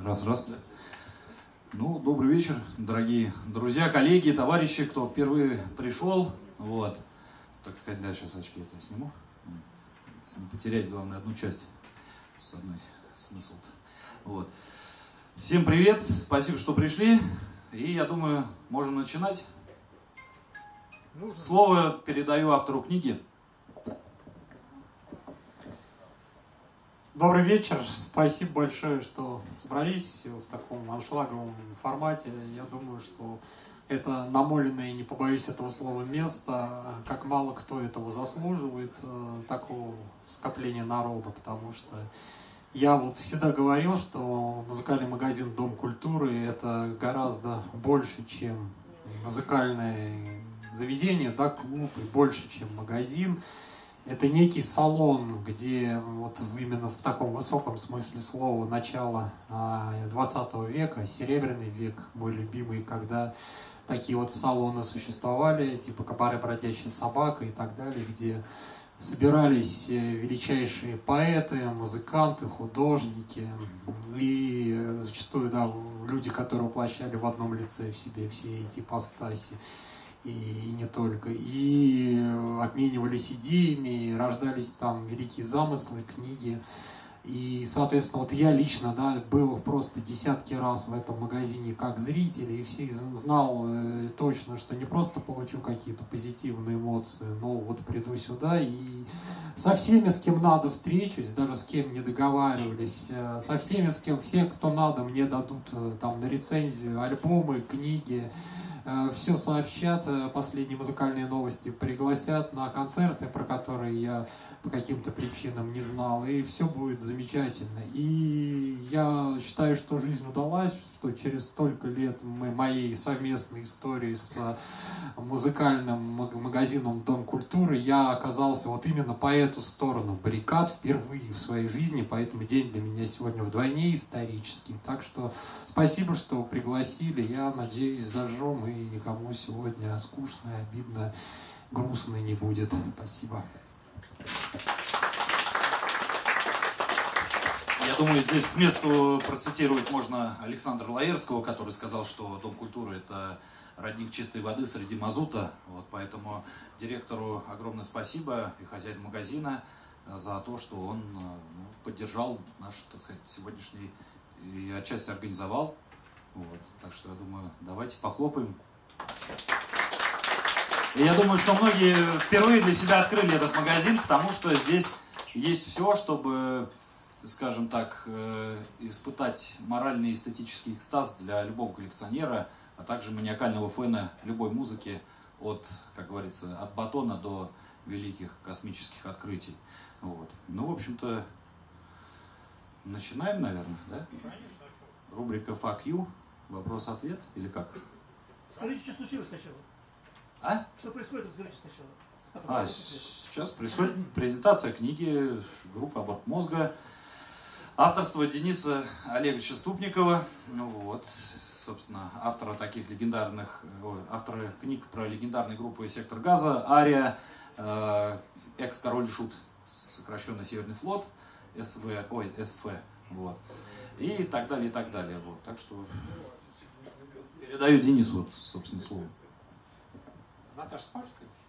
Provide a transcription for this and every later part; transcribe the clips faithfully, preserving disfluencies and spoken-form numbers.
Раз-раз. Ну, добрый вечер, дорогие друзья, коллеги, товарищи, кто впервые пришел. Вот. Так сказать, да, сейчас очки это сниму. Не потерять, главное, одну часть. С одной смысл-то. Вот. Всем привет, спасибо, что пришли. И я думаю, можем начинать. Слово передаю автору книги. Добрый вечер. Спасибо большое, что собрались в таком аншлаговом формате. Я думаю, что это намоленное, не побоюсь этого слова, место, как мало кто этого заслуживает, такого скопления народа, потому что я вот всегда говорил, что музыкальный магазин «Дом культуры» — это гораздо больше, чем музыкальное заведение, да, клуб, и больше, чем магазин. Это некий салон, где вот именно в таком высоком смысле слова начала двадцатого века, серебряный век, мой любимый, когда такие вот салоны существовали, типа кабаре «Бродячая собака» и так далее, где собирались величайшие поэты, музыканты, художники и зачастую, да, люди, которые воплощали в одном лице в себе все эти ипостаси. И не только. И обменивались идеями, и рождались там великие замыслы, книги. И, соответственно, вот я лично, да, был просто десятки раз в этом магазине как зритель, и все знал э, точно, что не просто получу какие-то позитивные эмоции, но вот приду сюда и со всеми, с кем надо, встречусь, даже с кем не договаривались, э, со всеми, с кем, все, кто надо, мне дадут э, там на рецензию альбомы, книги, все сообщат, последние музыкальные новости пригласят на концерты, про которые я по каким-то причинам не знал, и все будет замечательно. И я считаю, что жизнь удалась, что через столько лет мы, моей совместной истории с музыкальным магазином «Дом культуры» я оказался вот именно по эту сторону баррикад впервые в своей жизни, поэтому день для меня сегодня вдвойне исторический. Так что спасибо, что пригласили, я надеюсь, зажжем, и никому сегодня скучно, обидно, грустно не будет. Спасибо. Я думаю, здесь к месту процитировать можно Александра Лаерского, который сказал, что Дом культуры — это родник чистой воды среди мазута. Вот, поэтому директору огромное спасибо и хозяину магазина за то, что он ну, поддержал наш, так сказать, сегодняшний и отчасти организовал. Вот, так что я думаю, давайте похлопаем. И я думаю, что многие впервые для себя открыли этот магазин, потому что здесь есть все, чтобы, скажем так, испытать моральный и эстетический экстаз для любого коллекционера, а также маниакального фэна любой музыки, от, как говорится, от батона до великих космических открытий. Вот. Ну, в общем-то, начинаем, наверное, да? Рубрика «Fuck you». Вопрос-ответ или как? Скажите, что случилось сначала? А? Что происходит, скажите сначала. А, а сейчас происходит презентация книги группы «Аборт мозга». Авторство Дениса Олеговича Ступникова. Ну вот, собственно, автора таких легендарных, ой, автора книг про легендарные группы «Сектор газа», «Ария», э, «Экс-король Шут», сокращенно «Северный флот», СВ, ой, СФ, вот, и так далее, и так далее. Вот. Так что передаю Денису, собственно, слово. Наташа, можешь?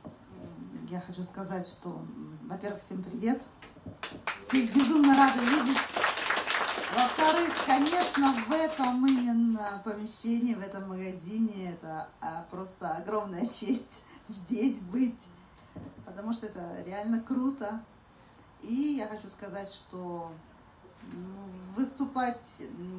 Я хочу сказать, что, во-первых, всем привет. Всех безумно рада видеть. Во-вторых, конечно, в этом именно помещении, в этом магазине, это просто огромная честь здесь быть, потому что это реально круто. И я хочу сказать, что выступать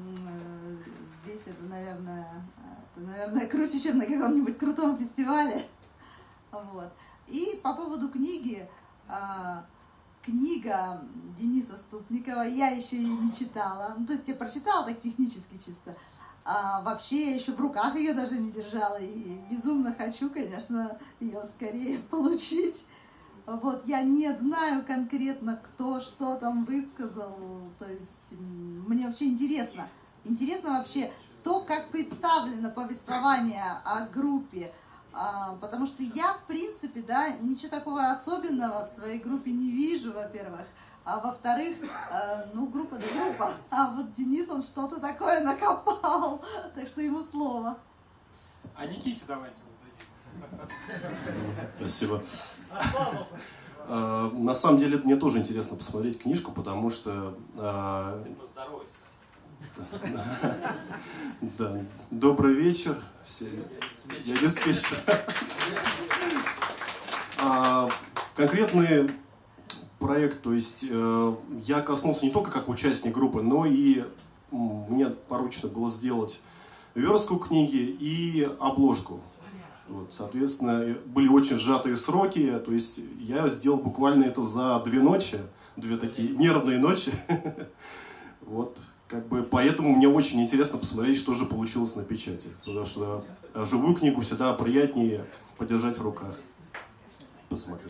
здесь, это, наверное, это, наверное, круче, чем на каком-нибудь крутом фестивале. Вот. И по поводу книги, э, книга Дениса Ступникова, я еще ее не читала, ну, то есть я прочитала так технически чисто, а вообще я еще в руках ее даже не держала, и безумно хочу, конечно, ее скорее получить. Вот, я не знаю конкретно, кто что там высказал, то есть мне вообще интересно, интересно вообще то, как представлено повествование о группе. Потому что я, в принципе, да, ничего такого особенного в своей группе не вижу, во-первых. а во-вторых, э, ну, группа да группа, а вот Денис, он что-то такое накопал, так что ему слово. А Никите давайте дадим. Спасибо. А, на самом деле мне тоже интересно посмотреть книжку, потому что... А, Поздоровайся. да. Добрый вечер. Все. Я диспетчер. а, конкретный проект, то есть э, я коснулся не только как участник группы, но и м, мне поручено было сделать верстку книги и обложку. Вот, соответственно, были очень сжатые сроки, то есть я сделал буквально это за две ночи, две такие нервные ночи. Вот, как бы, поэтому мне очень интересно посмотреть, что же получилось на печати, потому что живую книгу всегда приятнее подержать в руках, посмотреть.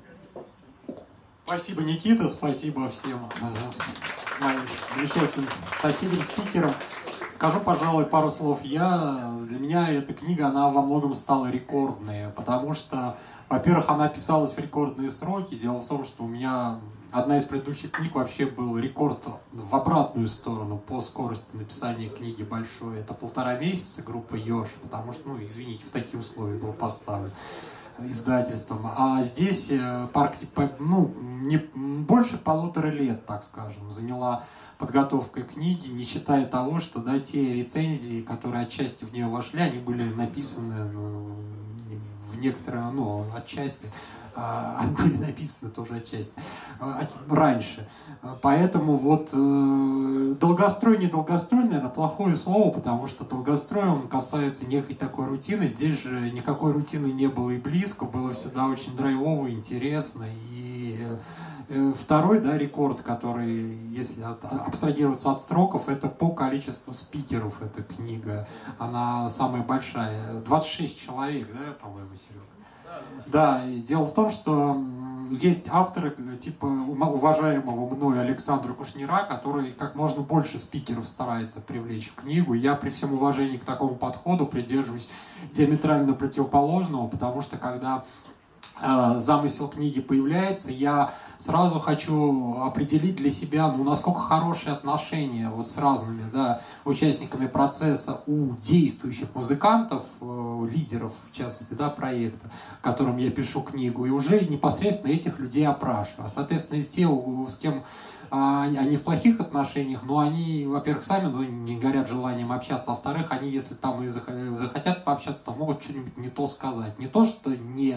Спасибо, Никита, спасибо всем э, моим замечательным соседям-спикерам. Скажу, пожалуй, пару слов. Я, для меня эта книга, она во многом стала рекордной, потому что, во-первых, она писалась в рекордные сроки. Дело в том, что у меня одна из предыдущих книг вообще был рекорд в обратную сторону по скорости написания книги большой. Это полтора месяца группа Ёж, потому что, ну, извините, в такие условия был поставлен издательством. А здесь парк, ну, не больше полутора лет, так скажем, заняла подготовка книги, не считая того, что, да, те рецензии, которые отчасти в нее вошли, они были написаны, ну, в некоторые, ну, отчасти, а, были написаны тоже отчасти а, раньше. Поэтому вот э, долгострой, не долгострой, наверное, плохое слово, потому что долгострой, он касается некой такой рутины. Здесь же никакой рутины не было и близко, было всегда очень драйвово, интересно. И э, второй, да, рекорд, который, если от, абстрагироваться от сроков, это по количеству спикеров эта книга. Она самая большая. двадцать шесть человек, да, по-моему, Серега? Да, и дело в том, что есть авторы типа уважаемого мной Александра Кушнира, который как можно больше спикеров старается привлечь в книгу. Я при всем уважении к такому подходу придерживаюсь диаметрально противоположного, потому что когда э, замысел книги появляется, я сразу хочу определить для себя, ну, насколько хорошие отношения вот с разными, да, участниками процесса у действующих музыкантов, э, лидеров, в частности, да, проекта, которым я пишу книгу, и уже непосредственно этих людей опрашиваю. А, соответственно, те, с кем а, они в плохих отношениях, но они, во-первых, сами, ну, не горят желанием общаться, а во-вторых, они, если там и захотят пообщаться, то могут что-нибудь не то сказать. Не то, что не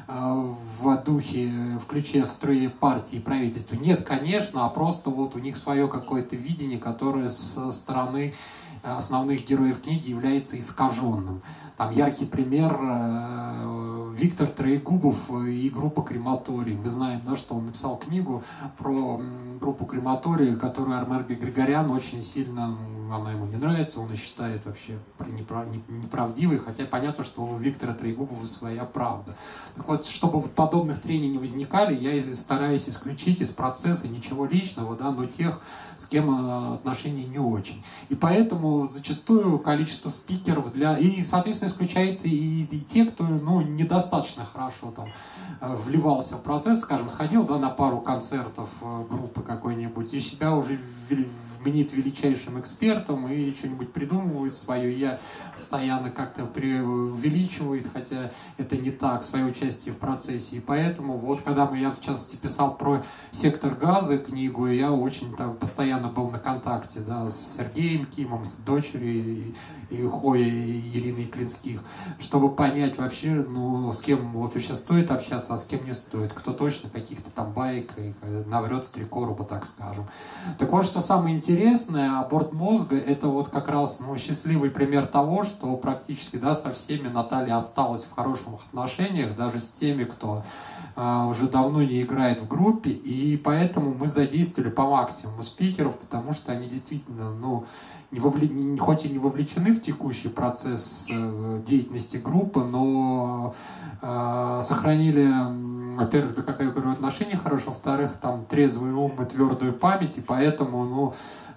в духе, в ключе, в строе партии и правительства. Нет, конечно, а просто вот у них свое какое-то видение, которое со стороны основных героев книги является искаженным. Там яркий пример э, Виктор Троегубов и группа «Крематорий». Мы знаем, да, что он написал книгу про группу «Крематорий», которую Армен Григорян очень сильно, она ему не нравится, он ее считает вообще неправдивой, хотя понятно, что у Виктора Троегубова своя правда. Так вот, чтобы вот подобных трений не возникали, я стараюсь исключить из процесса ничего личного, да, но тех, с кем отношения не очень. И поэтому зачастую количество спикеров для... И, соответственно, исключается и, и те, кто, ну, недостаточно хорошо там вливался в процесс, скажем, сходил, да, на пару концертов группы какой-нибудь, и себя уже мнит величайшим экспертом и что-нибудь придумывает свое. Я постоянно как-то преувеличивает, хотя это не так, свое участие в процессе. И поэтому вот, когда я, в частности, писал про «Сектор газа» книгу, я очень там постоянно был на контакте, да, с Сергеем Кимом, с дочерью и, и Хоей Ириной Клинских, чтобы понять вообще, ну, с кем вот вообще стоит общаться, а с кем не стоит. Кто точно каких-то там баек наврет с три короба, так скажем. Так вот, что самое интересное, Интересное, аборт мозга — это вот как раз, ну, счастливый пример того, что практически, да, со всеми Наталья осталась в хороших отношениях, даже с теми, кто э, уже давно не играет в группе, и поэтому мы задействовали по максимуму спикеров, потому что они действительно, ну, не вовле... хоть и не вовлечены в текущий процесс э, деятельности группы, но э, сохранили во-первых, да, как я говорю, отношения хорошие, во-вторых, там трезвый ум и твердую память, и поэтому, ну,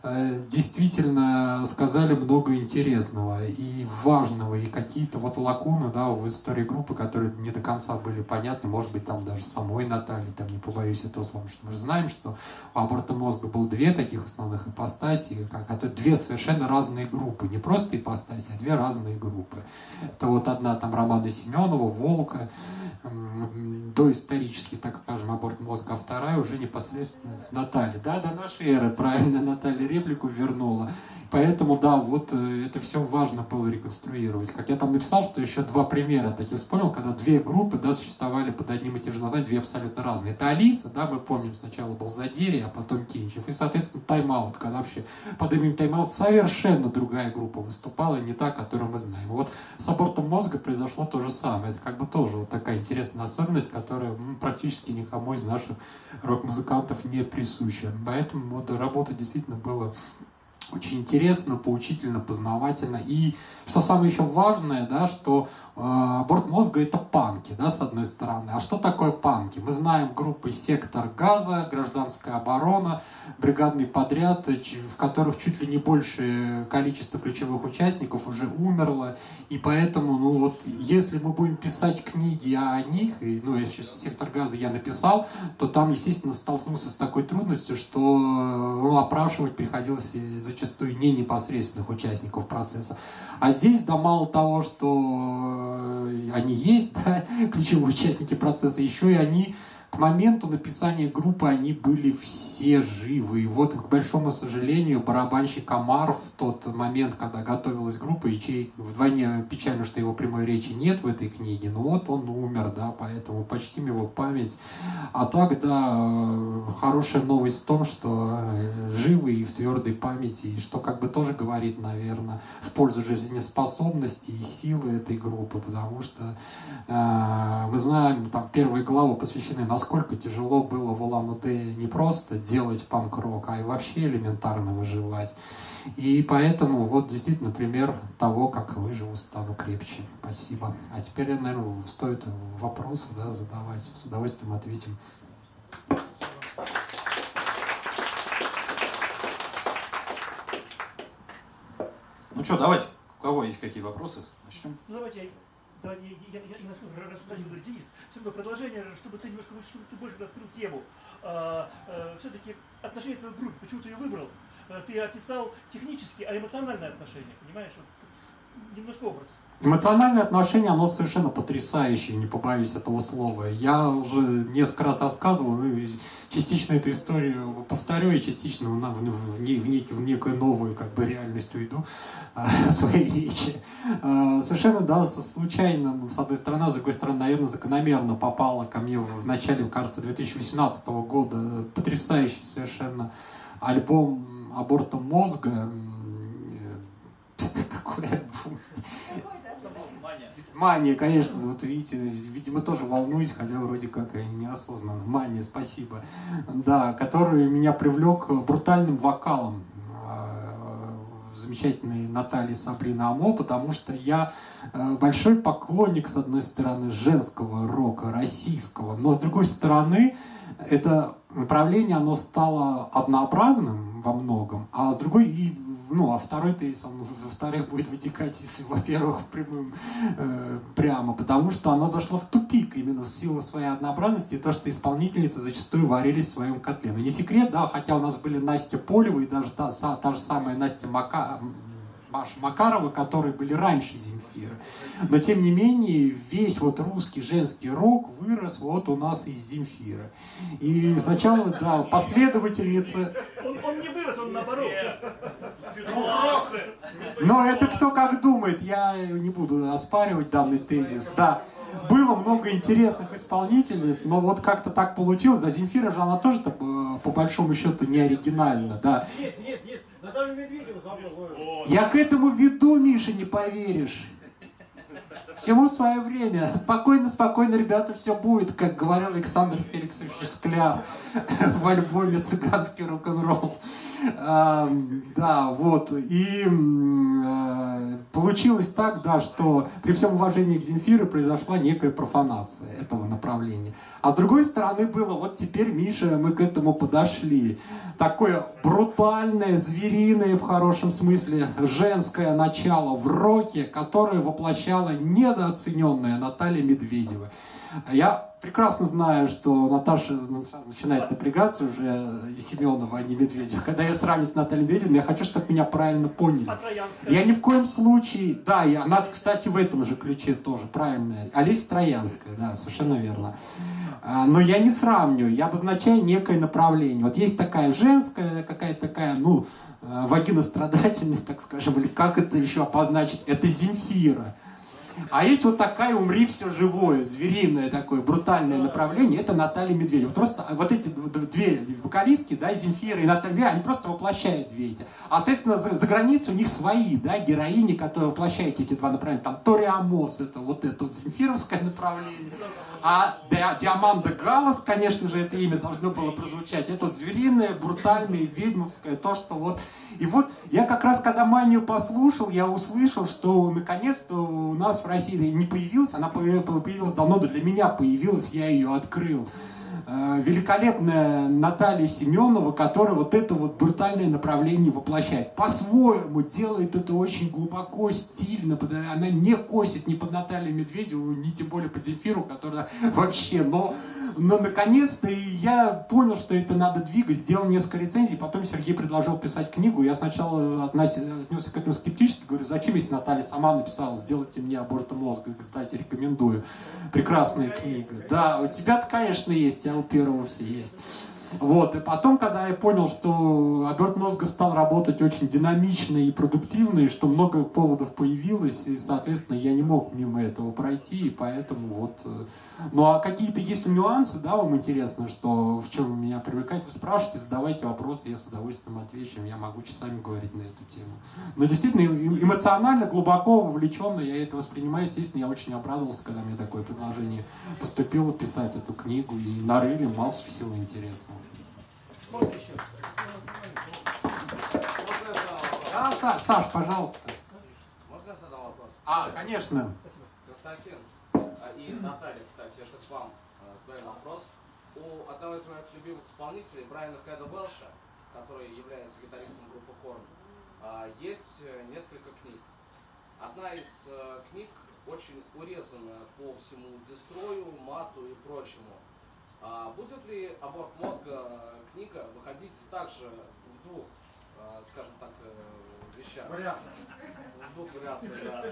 действительно сказали много интересного и важного, и какие-то вот лакуны, да, в истории группы, которые не до конца были понятны, может быть, там даже самой Натальи, там, не побоюсь этого слова, что мы же знаем, что у Аборта Мозга было две таких основных ипостаси, как это две совершенно разные группы, не просто ипостаси, а две разные группы. Это вот одна там Романа Семенова, Волка, доисторический, так скажем, Аборт Мозга, а вторая уже непосредственно с Натальей. Да, до нашей эры, правильно, Наталья реплику вернула. Поэтому, да, вот это все важно было реконструировать. Как я там написал, что еще два примера таких вспомнил, когда две группы, да, существовали под одним и тем же названием, две абсолютно разные. Это Алиса, да, мы помним, сначала был Задирий, а потом Кинчев. И, соответственно, Тайм-аут, когда вообще под именем Тайм-аут совершенно другая группа выступала, не та, которую мы знаем. Вот с Абортом Мозга произошло то же самое. Это как бы тоже вот такая интересная особенность, которая ну, практически никому из наших рок-музыкантов не присуща. Поэтому вот работа действительно была очень интересно, поучительно, познавательно. И что самое еще важное, да, что э, Аборт Мозга — это панки, да, с одной стороны. А что такое панки? Мы знаем группы «Сектор газа», «Гражданская оборона», «Бригадный подряд», в которых чуть ли не большее количество ключевых участников уже умерло. И поэтому, ну вот, если мы будем писать книги о них, и, ну, если «Сектор газа» я написал, то там, естественно, столкнулся с такой трудностью, что ну, опрашивать приходилось зачастую не непосредственных участников процесса. А здесь, да, мало того, что они есть, да, ключевые участники процесса, еще и они к моменту написания группы они были все живы. И вот, к большому сожалению, барабанщик Амар в тот момент, когда готовилась группа, и чей вдвойне печально, что его прямой речи нет в этой книге, но вот он умер, да, поэтому почтим его память. А так, да, хорошая новость в том, что живы и в твердой памяти, и что как бы тоже говорит, наверное, в пользу жизнеспособности и силы этой группы, потому что э, мы знаем, там первые главы посвящены, насколько тяжело было в Улан-Удэ не просто делать панк-рок, а и вообще элементарно выживать. И поэтому вот действительно пример того, как выживу, стану крепче. Спасибо. А теперь, наверное, стоит вопросы, да, задавать. С удовольствием ответим. Ну что, давайте, у кого есть какие вопросы? Начнем. Ну давайте, давайте я, я, я, я насколько раз начал говорить, Денис, все равно продолжение, чтобы ты немножко, чтобы ты больше раскрыл тему. А, а, все-таки отношения твоей группы, почему ты ее выбрал? А, ты описал технически, а эмоциональное отношение, понимаешь? Вот, немножко образ. Эмоциональное отношение, оно совершенно потрясающее, не побоюсь этого слова. Я уже несколько раз рассказывал, ну, частично эту историю повторю, и частично в, в, в, в, нек, в некую новую как бы реальность уйду а, своей речи. А, совершенно, да, случайно, с одной стороны, с другой стороны, наверное, закономерно попала ко мне в начале, кажется, две тысячи восемнадцатого года потрясающий совершенно альбом «Аборта Мозга». Какой альбом? Мания, конечно, вот видите, видимо, тоже волнуюсь, хотя вроде как и неосознанно. Мания, спасибо. Да, который меня привлек брутальным вокалом замечательной Натальи Сабрины Амо, потому что я большой поклонник, с одной стороны, женского рока, российского, но с другой стороны, это направление, оно стало однообразным во многом, а с другой и Ну, а второй тезис, он, во-вторых, будет вытекать из, во-первых, прямым, э, прямо, потому что оно зашло в тупик именно в силу своей однообразности, и то, что исполнительницы зачастую варились в своем котле. Ну, не секрет, да, хотя у нас были Настя Полева и даже та, та же самая Настя Мака... Маша Макарова, которые были раньше Земфиры. Но, тем не менее, весь вот русский женский рок вырос вот у нас из Земфиры. И сначала, да, последовательница... Он, он не вырос, он наоборот. Но это кто как думает, я не буду оспаривать данный тезис. Да, было много интересных исполнительниц, но вот как-то так получилось. Да, Земфира же, она тоже по большому счету не оригинальна, да. Есть, есть, есть. Наталью Медведеву забыл. Я к этому веду, Миша, не поверишь. Всему свое время. Спокойно, спокойно, ребята, все будет, как говорил Александр Феликсович Скляр в альбоме «Цыганский рок-н-ролл». А, да, вот. И а, получилось так, да, что при всем уважении к Земфире произошла некая профанация этого направления. А с другой стороны было, вот теперь, Миша, мы к этому подошли. Такое брутальное, звериное, в хорошем смысле, женское начало в роке, которое воплощала недооцененная Наталья Медведева. Я прекрасно знаю, что Наташа начинает напрягаться уже, Семенова, а не Медведева. Когда я сравниваю с Натальей Медведевой, я хочу, чтобы меня правильно поняли. Я ни в коем случае... Да, и она, кстати, в этом же ключе тоже правильная. Олеся Троянская, да, совершенно верно. Но я не сравниваю, я обозначаю некое направление. Вот есть такая женская, какая-то такая, ну, вагинострадательная, так скажем, или как это еще обозначить, это Земфира. А есть вот такая «Умри, все живое», звериное такое, брутальное направление, это Наталья Медведева. Просто вот эти две вокалистки, да, Земфира и Наталья Медведева, они просто воплощают две эти. А, соответственно, за, за границей у них свои, да, героини, которые воплощают эти два направления. Там Тори Амос, это вот это вот земфировское направление. А Диаманда Галлас, конечно же, это имя должно было прозвучать. Это вот звериное, брутальное, ведьмовское, то, что вот... И вот я как раз, когда Манию послушал, я услышал, что наконец-то у нас в России не появилась, она появилась давно, но для меня появилась, я ее открыл. Великолепная Наталья Семенова, которая вот это вот брутальное направление воплощает. По-своему делает это очень глубоко, стильно. Она не косит ни под Наталью Медведеву, ни тем более под Земфиру, которая вообще... Но, но наконец-то я понял, что это надо двигать. Сделал несколько рецензий, потом Сергей предложил писать книгу. Я сначала отнесся к этому скептически. Говорю, зачем, если Наталья сама написала, сделайте мне аборт мозга. Кстати, рекомендую. Прекрасная книга. Да, у тебя-то, конечно, есть. У первого все есть. Вот. И потом, когда я понял, что аборт мозга стал работать очень динамично и продуктивно, и что много поводов появилось, и, соответственно, я не мог мимо этого пройти, и поэтому вот... Ну, а какие-то есть нюансы, да, вам интересно, что в чем меня привлекает? Вы спрашиваете, задавайте вопросы, я с удовольствием отвечу, я могу часами говорить на эту тему. Но действительно, эмоционально, глубоко, вовлеченно я это воспринимаю. Естественно, я очень обрадовался, когда мне такое предложение поступило писать эту книгу, и нарыли массу всего интересного. Да, Са, Саш, пожалуйста. Можно я задам вопрос? А, конечно. Константин и Наталья, кстати, это к вам твой вопрос. У одного из моих любимых исполнителей, Брайана Хэда Уэлша, который является гитаристом группы Корн, есть несколько книг. Одна из книг очень урезана по всему дестрою, мату и прочему. А будет ли «Аборт мозга» книга выходить также в двух, скажем так, вещах? Вариациях. В двух вариациях, да.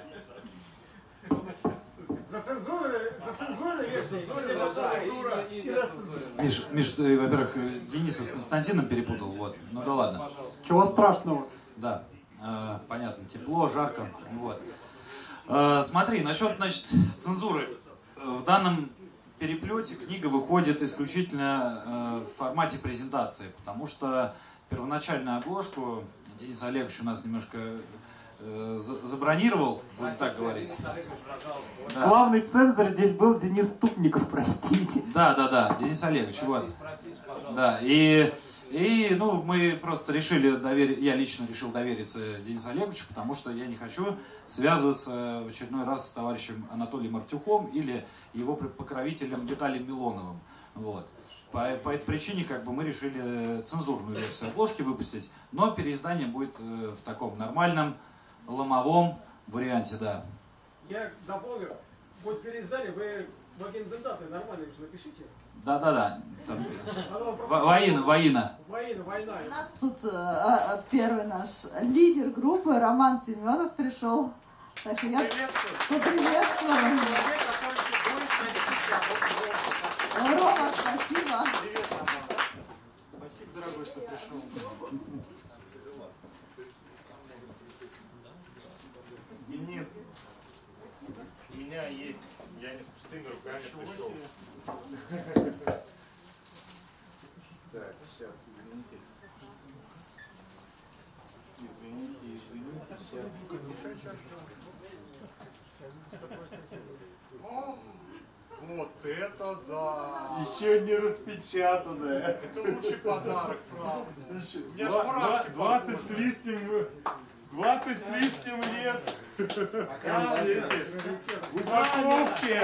Зацензуренная. Миш, Миш, ты, во-первых, Дениса с Константином перепутал, вот. Ну да ладно. Чего страшного? Да, э, понятно, тепло, жарко, вот. Э, смотри, насчет, значит, цензуры. В данном переплете книга выходит исключительно э, в формате презентации, потому что первоначальную обложку Денис Олегович у нас немножко э, забронировал, будем так говорить. Да. Главный цензор здесь был Денис Ступников, простите. Да, да, да, Денис Олегович, вот. Да, и, и ну, мы просто решили доверить, я лично решил довериться Денису Олеговичу, потому что я не хочу связываться в очередной раз с товарищем Анатолием Артюхом или его покровителем Виталием Милоновым. Вот. По, по этой причине как бы мы решили цензурную версию обложки выпустить, но переиздание будет в таком нормальном, ломовом варианте, да. Я дополню, будет переиздание, вы в агендендаты нормально же напишите. Да-да-да. Воина, воина. Воина, война. У нас тут э, первый наш лидер группы Роман Семенов пришел. Так что я поприветствую. Рома, спасибо. Спасибо, дорогой, что пришел. Денис, у меня есть, я не с пустыми руками пришел. Так, сейчас, извините. Извините, извините, сейчас. Вот это да! Еще не распечатанное. Это лучший подарок, правда. У меня ж Два- мурашки по двадцать коже. с лишним, двадцать с лишним лет. А, эти упаковки.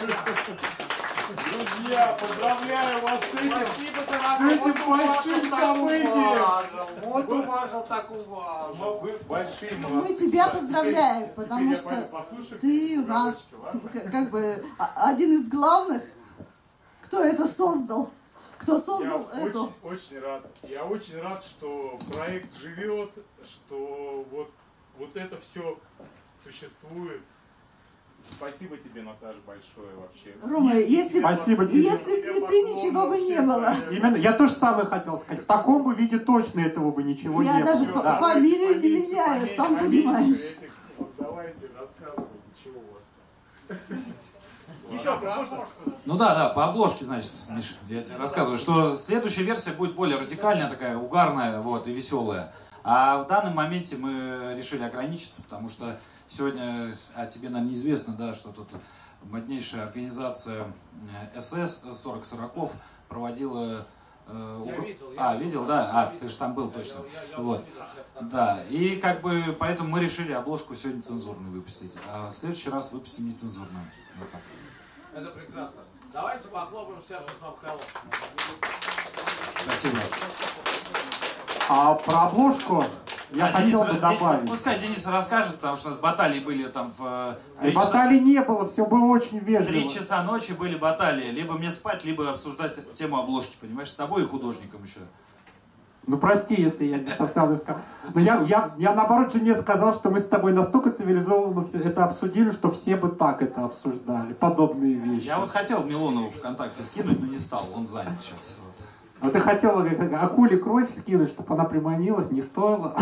Друзья, поздравляю вас с этим, Спасибо, с дорогой. этим большим событием. Вот уважил, так уважил. Вы большие Мы молодцы. тебя Да, поздравляем, теперь- потому теперь я что пойду послушаю. ты у нас к- как бы а- один из главных, кто это создал, кто Я создал это. очень, очень рад. Я очень рад, что проект живет, что вот, вот это все существует. Спасибо тебе, Наташа, большое вообще. Рома, если, б- Спасибо тебе. если бы не ты, ничего бы не было. Именно, я тоже самое хотел сказать. В таком бы виде точно этого бы ничего Я не даже было. фа- Да. фамилию не Поменьше, меняю, поменьше, сам поменьше понимаешь. этих. Вот давайте рассказывайте, чего у вас там. Еще про обложку. Ну да, да, по обложке, значит, Миш, я тебе рассказываю, что следующая версия будет более радикальная, такая угарная, вот, и веселая. А в данном моменте мы решили ограничиться, потому что сегодня, а тебе, наверное, неизвестно, да, что тут моднейшая организация эс эс сорок сороков проводила... э, Я уг- видел, я А, видел, видел, я да? А, видел. ты же там был Я- точно. я- я Вот. уже видел всех там. Да, и как бы поэтому мы решили обложку сегодня цензурную выпустить, а в следующий раз выпустим нецензурную. Вот так. Это прекрасно. Давайте похлопаем Сержу Томхеллу. Спасибо. А про обложку я А хотел Денис, бы добавить. Ден- пускай Денис расскажет, потому что у нас баталии были там в э, три И часа, баталий не было, все было очень три вежливо. часа ночи были баталии. Либо мне спать, либо обсуждать тему обложки, понимаешь, с тобой и художником еще. Ну прости, если я не составлю сказал. Но я, я, я наоборот жене сказал, что мы с тобой настолько цивилизованно все это обсудили, что все бы так это обсуждали. Подобные вещи. Я вот хотел Милонову ВКонтакте скинуть, но не стал, он занят сейчас. Вот. А ты хотела как, акуле кровь скинуть, чтобы она приманилась, не стоило.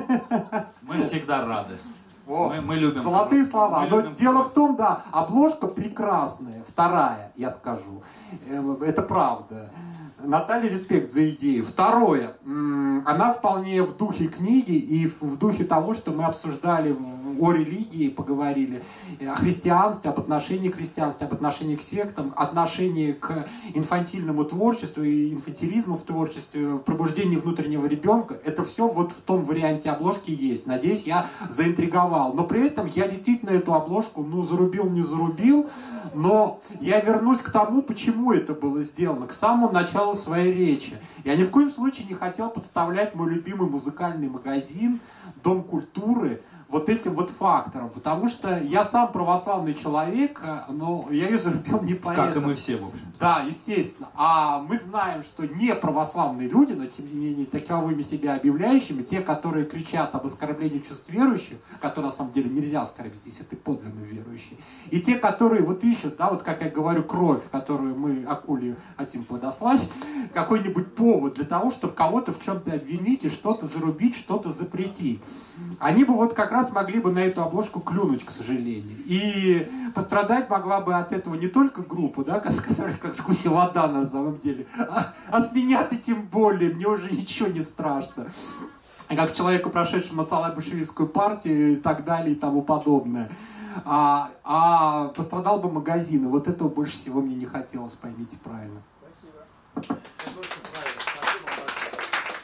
Мы всегда рады. О, Мы, мы любим. Золотые слова. мы Но любим дело кровь. в том, да, обложка прекрасная, вторая, я скажу. Э, Это правда. Наталья, респект за идею. Второе, м, она вполне в духе книги и в в духе того, что мы обсуждали в- о религии, поговорили э, о христианстве, об отношении к христианству, об отношении к сектам, отношении к инфантильному творчеству и инфантилизму в творчестве, пробуждении внутреннего ребенка. Это все вот в том варианте обложки есть. Надеюсь, я заинтриговал. Но при этом я действительно эту обложку, ну, зарубил, не зарубил, но я вернусь к тому, почему это было сделано, к самому началу своей речи. Я ни в коем случае не хотел подставлять мой любимый музыкальный магазин, Дом культуры, вот этим вот фактором, потому что я сам православный человек, но я ее зарубил не поэтому. Как и мы все, в общем-то. Да, естественно. А мы знаем, что не православные люди, но тем не менее таковыми себя объявляющими, те, которые кричат об оскорблении чувств верующих, которые на самом деле нельзя оскорбить, если ты подлинно верующий, и те, которые вот ищут, да, вот как я говорю, кровь, которую мы акуле хотим подослать, какой-нибудь повод для того, чтобы кого-то в чем-то обвинить и что-то зарубить, что-то запретить. Они бы вот как раз могли бы на эту обложку клюнуть, к сожалению. И пострадать могла бы от этого не только группа, да, которая как сквозь вода на самом деле, а, а с меня-то тем более, мне уже ничего не страшно. Как человеку, прошедшему национально-большевистскую партию и так далее и тому подобное. А, а пострадал бы магазин, и вот этого больше всего мне не хотелось, поймите правильно. Спасибо. Это очень правильно. Спасибо большое.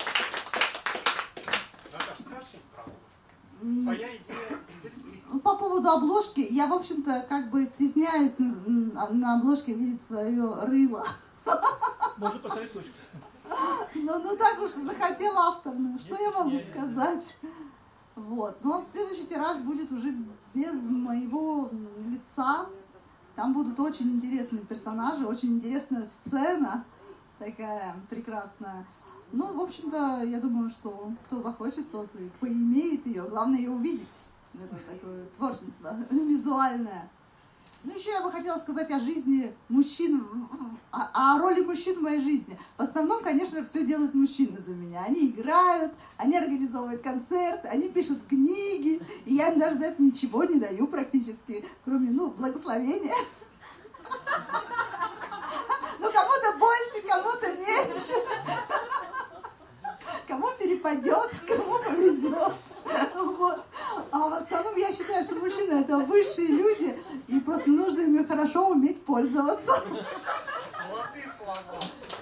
Наташа, скажи про обложку. М, Твоя идея теперь Ну, по поводу обложки, я, в общем-то, как бы стесняюсь на, на- на обложке видеть свое рыло. Может поставить точку. Ну, ну так уж захотел автор, ну что Не я могу стесняйся. сказать? Вот. Но следующий тираж будет уже без моего м, лица. Там будут очень интересные персонажи, очень интересная сцена, такая прекрасная. Ну, в общем-то, я думаю, что кто захочет, тот и поимеет ее. Главное ее увидеть. Это такое творчество визуальное. Ну, еще я бы хотела сказать о жизни мужчин, о, о роли мужчин в моей жизни. В основном, конечно, все делают мужчины за меня. Они играют, они организовывают концерты, они пишут книги, и я им даже за это ничего не даю практически, кроме, ну, благословения. Ну, кому-то больше, кому-то меньше. Кому перепадет, кому повезет. Вот. А в основном я считаю, считаю, что мужчины это высшие люди, и просто нужно ими хорошо уметь пользоваться. Золотые слова.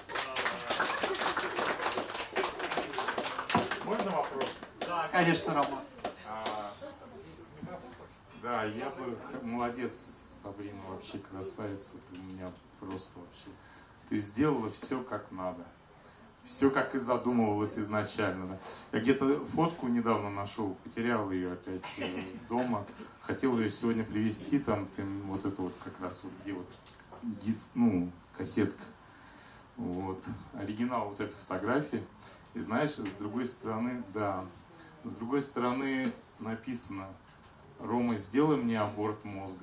Можно вопрос? Да, конечно, Роман. А, да, я бы... Молодец, Сабрина, вообще красавица. Ты у меня просто вообще... Ты сделала все как надо. Все как и задумывалось изначально. Да. Я где-то фотку недавно нашел, потерял ее опять дома. Хотел ее сегодня привезти, там ты, вот это вот как раз вот где вот диск, ну, кассетка. Вот. Оригинал вот этой фотографии. И знаешь, с другой стороны, да, с другой стороны написано: Рома, сделай мне аборт мозга.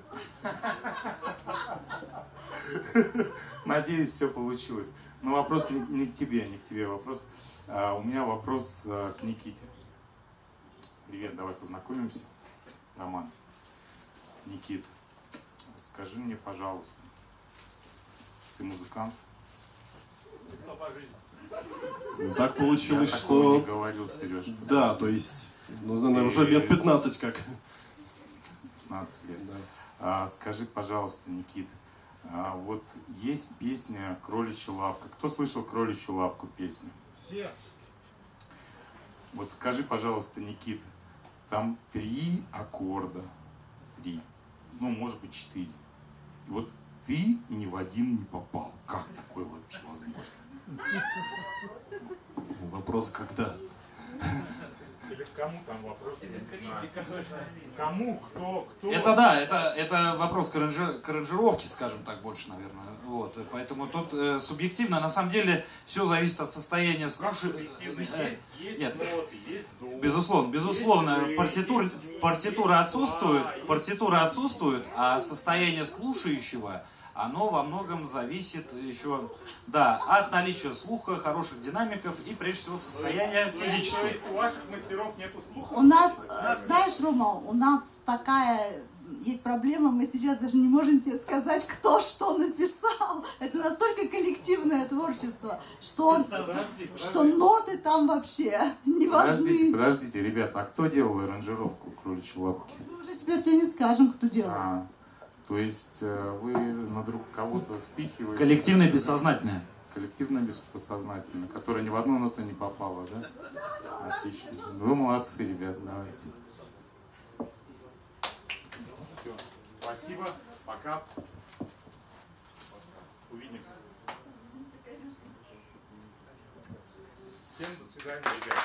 Надеюсь, все получилось. Но вопрос не, не к тебе, не к тебе вопрос. А, у меня вопрос а, к Никите. Привет, давай познакомимся. Роман. Никит, скажи мне, пожалуйста, ты музыкант? Кто по жизни? Ну, так получилось, Я что... такого не говорил, Сереж. Да, то есть, ну, наверное, уже лет пятнадцать как. пятнадцать лет. Да. А, скажи, пожалуйста, Никит, а, вот есть песня «Кроличья лапка». Кто слышал «Кроличью лапку» песню? Все. Вот скажи, пожалуйста, Никит, там три аккорда. Три. Ну, может быть, четыре. И вот ты ни в один не попал. Как такое вообще возможно? Вопрос когда? Или к кому там вопрос? Кому, кто, кто? Это да, это, это вопрос к, аранжи- к аранжировке, скажем так, больше, наверное. Вот. Поэтому тут э, субъективно, на самом деле, все зависит от состояния слушателя. Есть, есть Нет. ноты, есть до. Безусловно, безусловно, Есть рей, партитур, есть ми, партитура есть отсутствует, ла, есть партитура си. отсутствует, а состояние слушающего, оно во многом зависит еще, да, от наличия слуха, хороших динамиков и, прежде всего, состояния То физического. есть у ваших мастеров нету слуха? У нас, э, знаешь, Рома, у нас такая есть проблема, мы сейчас даже не можем тебе сказать, кто что написал. Это настолько коллективное творчество, что, Подожди, что подожди. ноты там вообще не Подождите, важны. подождите, ребята, а кто делал аранжировку «Кроличьей лапки»? Мы уже теперь тебе не скажем, кто делал. А, то есть э, вы на друг кого-то спихиваете? Коллективное бессознательное. Коллективное бессознательное, которое ни в одну ноту не попало, да? Отлично. Вы молодцы, ребят, давайте. Все. Спасибо. Пока. Увидимся. Всем до свидания, ребят.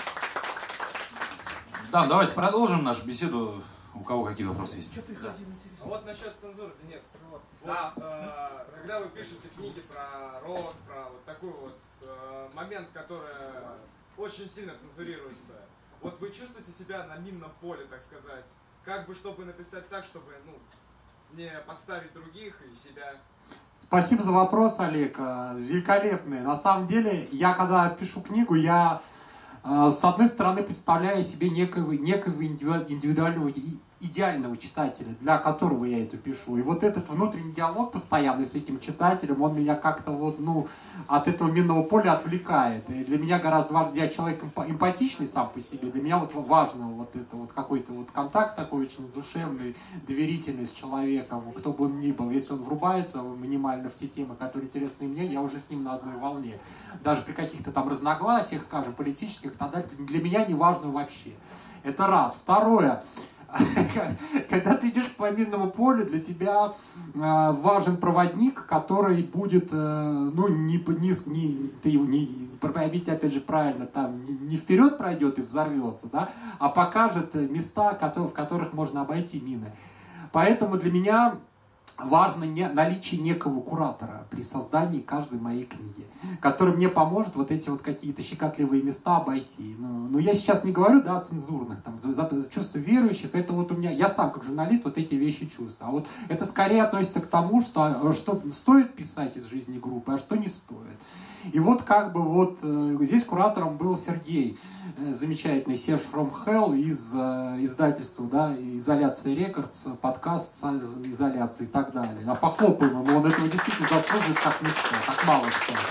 Да, давайте продолжим нашу беседу. У кого какие вопросы есть? Что приходил, интересно? А вот насчет цензуры, Денис. Вот, Да. э, когда вы пишете книги про рок, про вот такой вот э, момент, который очень сильно цензурируется, вот вы чувствуете себя на минном поле, так сказать? Как бы, чтобы написать так, чтобы, ну, не подставить других и себя? Спасибо за вопрос, Олег. Э, Великолепный. На самом деле, я когда пишу книгу, я э, с одной стороны представляю себе некого, некого индивиду- индивидуального и идеального читателя, для которого я это пишу. И вот этот внутренний диалог постоянный с этим читателем, он меня как-то вот, ну, от этого минного поля отвлекает. И для меня гораздо важно, я человек эмпа- эмпатичный сам по себе, для меня вот важно вот это вот какой-то вот контакт такой очень душевный, доверительный с человеком, кто бы он ни был. Если он врубается минимально в те темы, которые интересны мне, я уже с ним на одной волне. Даже при каких-то там разногласиях, скажем, политических и так далее, для меня не важно вообще. Это раз. Второе. Когда ты идешь по минному полю, для тебя э, важен проводник, который будет, э, ну, не, не, не, ты его не, поймите, опять же, правильно, там, не, не вперед пройдет и взорвется, да, а покажет места, которые, в которых можно обойти мины. Поэтому для меня важно не, наличие некого куратора при создании каждой моей книги, который мне поможет вот эти вот какие-то щекотливые места обойти. Ну, но я сейчас не говорю, да, о цензурных, там, за, за чувство верующих, это вот у меня, я сам как журналист вот эти вещи чувствую. А вот это скорее относится к тому, что, что стоит писать из жизни группы, а что не стоит. И вот как бы вот э, здесь куратором был Сергей, э, замечательный Серж From Hell из э, издательства, да, Изоляция Рекордс, подкаст изоляции и так далее. А похлопаем ему, он этого действительно заслуживает как никто, как мало кто.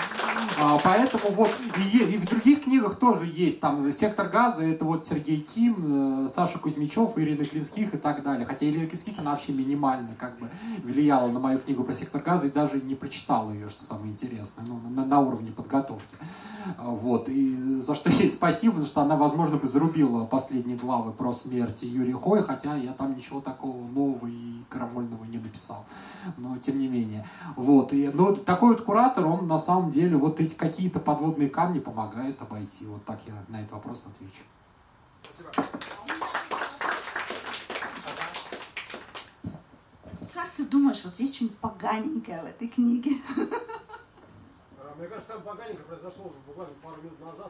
А, поэтому вот и, и в других книгах тоже есть. Там «Сектор газа» — это вот Сергей Ким, Саша Кузьмичев, Ирина Клинских и так далее. Хотя Ирина Клинских, она вообще минимально как бы влияла на мою книгу про «Сектор газа» и даже не прочитала ее, что самое интересное, ну, на, на уровне подготовки. Вот. И за что ей спасибо, потому что она, возможно, бы зарубила последние главы про смерть Юрия Хоя, хотя я там ничего такого нового и крамольного не написал. Но тем не менее. Вот. И, ну, такой вот куратор, он на самом деле вот эти какие-то подводные камни помогает обойти. Вот так я на этот вопрос отвечу. Спасибо. Как ты думаешь, вот есть что-нибудь поганенькое в этой книге? Мне кажется, самое поганенькое произошло буквально пару минут назад.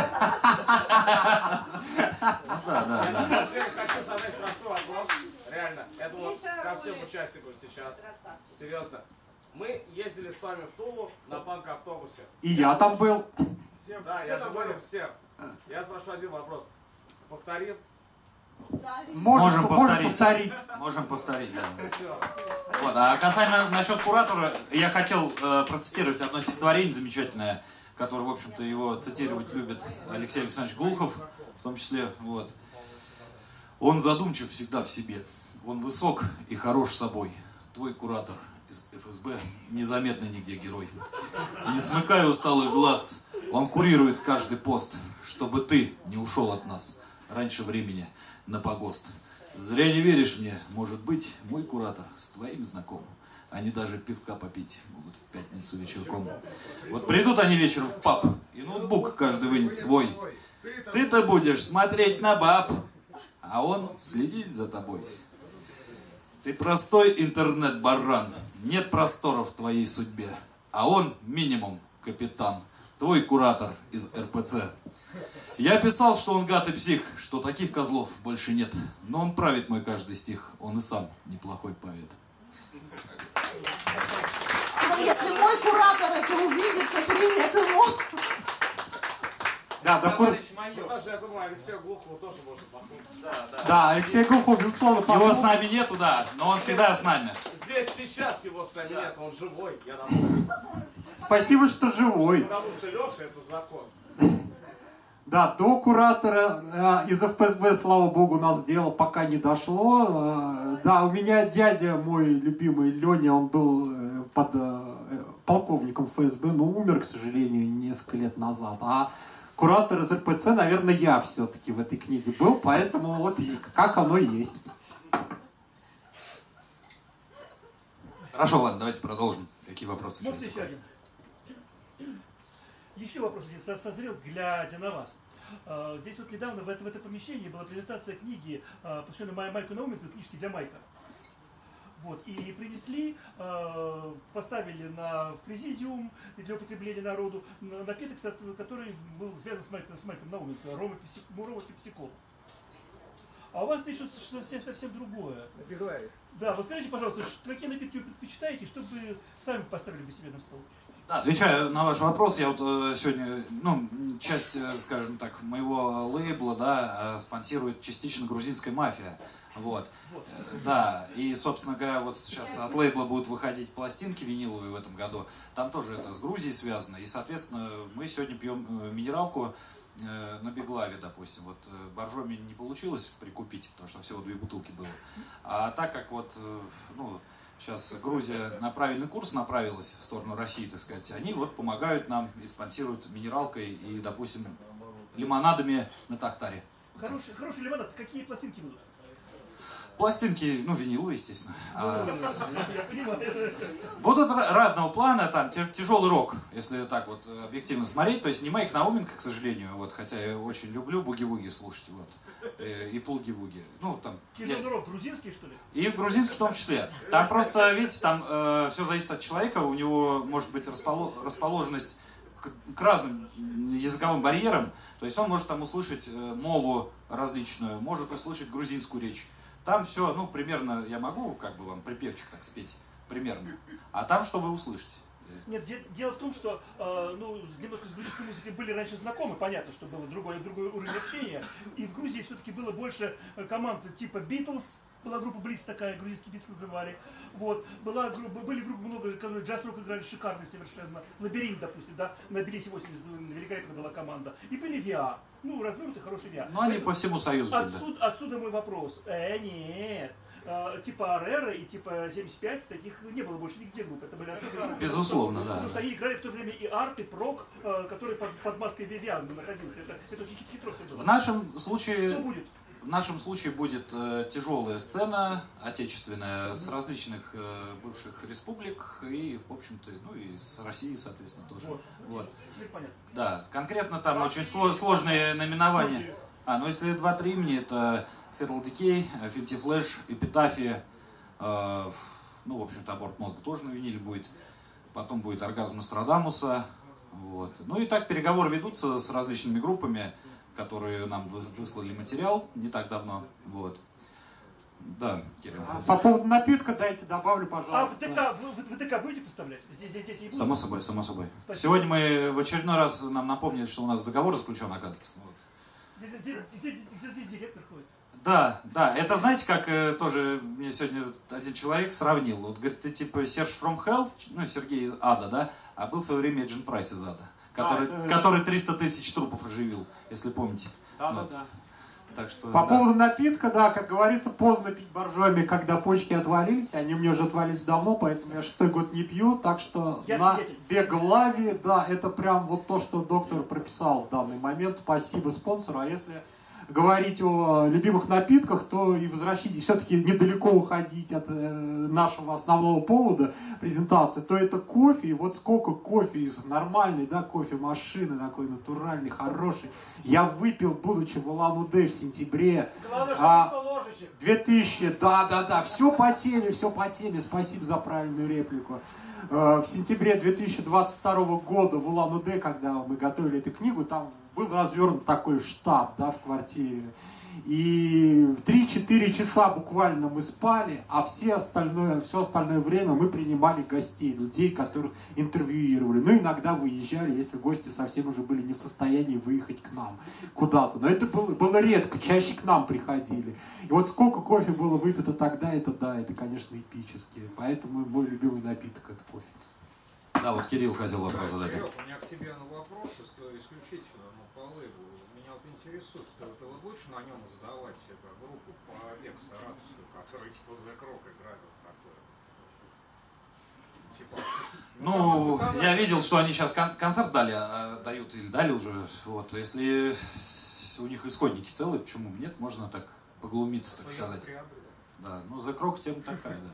Да, да, Я на да. самом деле хочу задать простой вопрос. Реально, это вот ко всем участникам сейчас. Серьезно. Мы ездили с вами в Тулу на панк-автобусе. И я там был. Всем, Да, все я же там говорю были. всем. Я спрошу один вопрос. Повторим? Можем Можем повторить. повторить. Можем повторить, да. Все. Вот. А касаемо насчет куратора, я хотел э, процитировать одно стихотворение замечательное, которое, в общем-то, его цитировать любит Алексей Александрович Глухов, в том числе, вот. Он задумчив всегда в себе, он высок и хорош собой. Твой куратор из эф эс бэ незаметный нигде герой. Не смыкая усталых глаз, он курирует каждый пост, чтобы ты не ушел от нас раньше времени на погост. Зря не веришь мне, может быть, мой куратор с твоим знаком. Они даже пивка попить могут в пятницу вечерком. Вот придут они вечером в паб, и ноутбук каждый вынет свой. Ты-то будешь смотреть на баб, а он следить за тобой. Ты простой интернет-баран, нет просторов в твоей судьбе. А он минимум капитан, твой куратор из эр пэ цэ. Я писал, что он гад и псих, что таких козлов больше нет. Но он правит мой каждый стих, он и сам неплохой поэт. Ну, если мой куратор это увидит, то привет ему. Да, да, кур... Ну, даже, я думаю, Алексей Глухову тоже можно похлопать. Да, да. да, Алексей Глухов, безусловно, Его похлоп- с нами нету, да, но он всегда с нами. Здесь сейчас его с нами нет, он живой, я напомню. Спасибо, что живой. Потому что Леша это закон. Да, до куратора э, из эф эс бэ, слава богу, у нас дело пока не дошло. Э, да, у меня дядя, мой любимый Леня, он был э, под э, полковником эф эс бэ, но умер, к сожалению, несколько лет назад. А куратор из эр пэ цэ, наверное, я все-таки в этой книге был, поэтому вот и как оно и есть. Хорошо, ладно, давайте продолжим. Какие вопросы? Можно через еще один? Еще вопрос один со- созрел, глядя на вас. А, Здесь вот недавно в это, в это помещении была презентация книги, а, посвященной Май- Майку Науменко, книжки для Майка. Вот, и принесли, а, поставили на, в президиум для употребления народу на- напиток, со- который был связан с Майком, с Майком Науменко, Рома Пепси- ну, Рома Пепсиков. А у вас здесь что-то совсем, совсем другое. Да, вот скажите, пожалуйста, что- какие напитки вы предпочитаете, чтобы вы сами поставили бы себе на стол? Да, отвечаю на ваш вопрос, я вот э, сегодня, ну, часть, э, скажем так, моего лейбла, да, э, спонсирует частично грузинская мафия, вот. Вот. Э, Да, и, собственно говоря, вот сейчас от лейбла будут выходить пластинки виниловые в этом году, там тоже это с Грузией связано, и, соответственно, мы сегодня пьем э, минералку э, на Беглаве, допустим, вот э, Боржоми не получилось прикупить, потому что всего две бутылки было, а так как вот, э, ну, сейчас Грузия на правильный курс направилась в сторону России, так сказать. Они вот помогают нам и спонсируют минералкой и, допустим, лимонадами на Тахтаре. Хороший, хороший лимонад. Какие пластинки будут? Пластинки, ну, виниловые, естественно. А Я понимаю. будут ра- разного плана, там, тя- тяжелый рок, если так вот э, объективно смотреть. То есть не Майк Науменко, к сожалению, вот, хотя я очень люблю буги-вуги слушать, вот, э, и плуги-вуги. Ну, там, Тяжелый я- рок, грузинский, что ли? И грузинский в том числе. Там просто, видите, там э, все зависит от человека, у него может быть располо- расположенность к, к разным языковым барьерам. То есть он может там услышать э, мову различную, может услышать грузинскую речь. Там все, ну, примерно, я могу как бы вам припевчик так спеть, примерно. А там что вы услышите? Нет, де- дело в том, что э, ну, немножко с грузинской музыкой были раньше знакомы, понятно, что было другой, другой уровень общения. И в Грузии все-таки было больше э, команд типа Beatles, была группа Блиц такая, грузинский Beatles называли. Вот. Была группа, были группы много, которые джаз-рок играли шикарно совершенно. Лабиринт, допустим, да, на Тбилиси восемьдесят великолепная была команда. И были ВИА. Ну, развернутый хороший ВИА. Ну, они по всему Союзу были. Отсюда, отсюда мой вопрос. Э, нет. Э, типа Арера и типа семьдесят пять, таких не было больше нигде групп. Это были особые. Безусловно, да. Потому что они играли в то время и арт, и прок, э, который под, под маской ВИА находился. Это, это очень хитро все было. В нашем случае... Что будет? В нашем случае будет э, тяжелая сцена, отечественная, с различных э, бывших республик и, в общем-то, ну и с России, соответственно, тоже. Вот. Вот. Понятно. Да, конкретно там очень сло- сложные наименования. А, ну если два-три имени, это Feral Decay, Filthy Flash, Epitaphy, э, ну, в общем-то, Аборт мозга тоже на виниле будет. Потом будет Оргазм Нострадамуса. Вот. Ну и так переговоры ведутся с различными группами, которые нам выслали материал не так давно. Вот. Да, Кирилл. По поводу напитка дайте добавлю, А в пожалуйста. ДК, вы, вы, в ДК будете поставлять? Здесь, здесь, здесь не будет? Само собой, само собой. Спасибо. Сегодня мы в очередной раз нам напомнили, что у нас договор заключен, оказывается. Вот. Где, где, где, где здесь директор ходит? Да, да, это знаете, как э, тоже мне сегодня один человек сравнил. Вот говорит, ты типа Серж from Hell, ну Сергей из Ада, да, а был в свое время Эджен Прайс из Ада, который, А, это... который триста тысяч трупов оживил, если помните. Да, Вот. да, да. Так что, По да. поводу напитка, да, как говорится, поздно пить боржоми, когда почки отвалились. Они у меня уже отвалились давно, поэтому я шестой год не пью. Так что Я на свидетель. Беглаве, да, это прям вот то, что доктор прописал в данный момент. Спасибо спонсору. А если говорить о любимых напитках, то и возвращайтесь, все-таки недалеко уходить от э, нашего основного повода презентации, то это кофе. И вот сколько кофе из нормальной, да, кофемашины, такой натуральный, хороший, я выпил, будучи в Улан-Удэ в сентябре. Главное, а, что сто ложечек. две тысячи, да, да, да, все по теме, все по теме, спасибо за правильную реплику. Э, В сентябре две тысячи двадцать второго года в Улан-Удэ, когда мы готовили эту книгу, там был развернут такой штаб, да, в квартире. И в три-четыре часа буквально мы спали, а все остальное, все остальное время мы принимали гостей, людей, которых интервьюировали. Ну, иногда выезжали, если гости совсем уже были не в состоянии выехать к нам куда-то. Но это было, было редко, чаще к нам приходили. И вот сколько кофе было выпито тогда, это да, это, конечно, эпически. Поэтому мой любимый напиток – это кофе. Да, вот Кирилл хотел вопрос задать. Кирилл, у меня к тебе на вопрос исключительно ну, по лейблу. Меня вот интересует, ты, ты вот будешь на нем сдавать эту группу по Лекс Саратовскую, которая типа The Croc играли вот такое? Типа, Ну, там, я видел, что они сейчас кон- концерт дали, а, дают или дали уже. Вот, если у них исходники целые, почему бы нет, можно так поглумиться, так ну, сказать. я приобрел. Да, ну The Croc тема такая, да.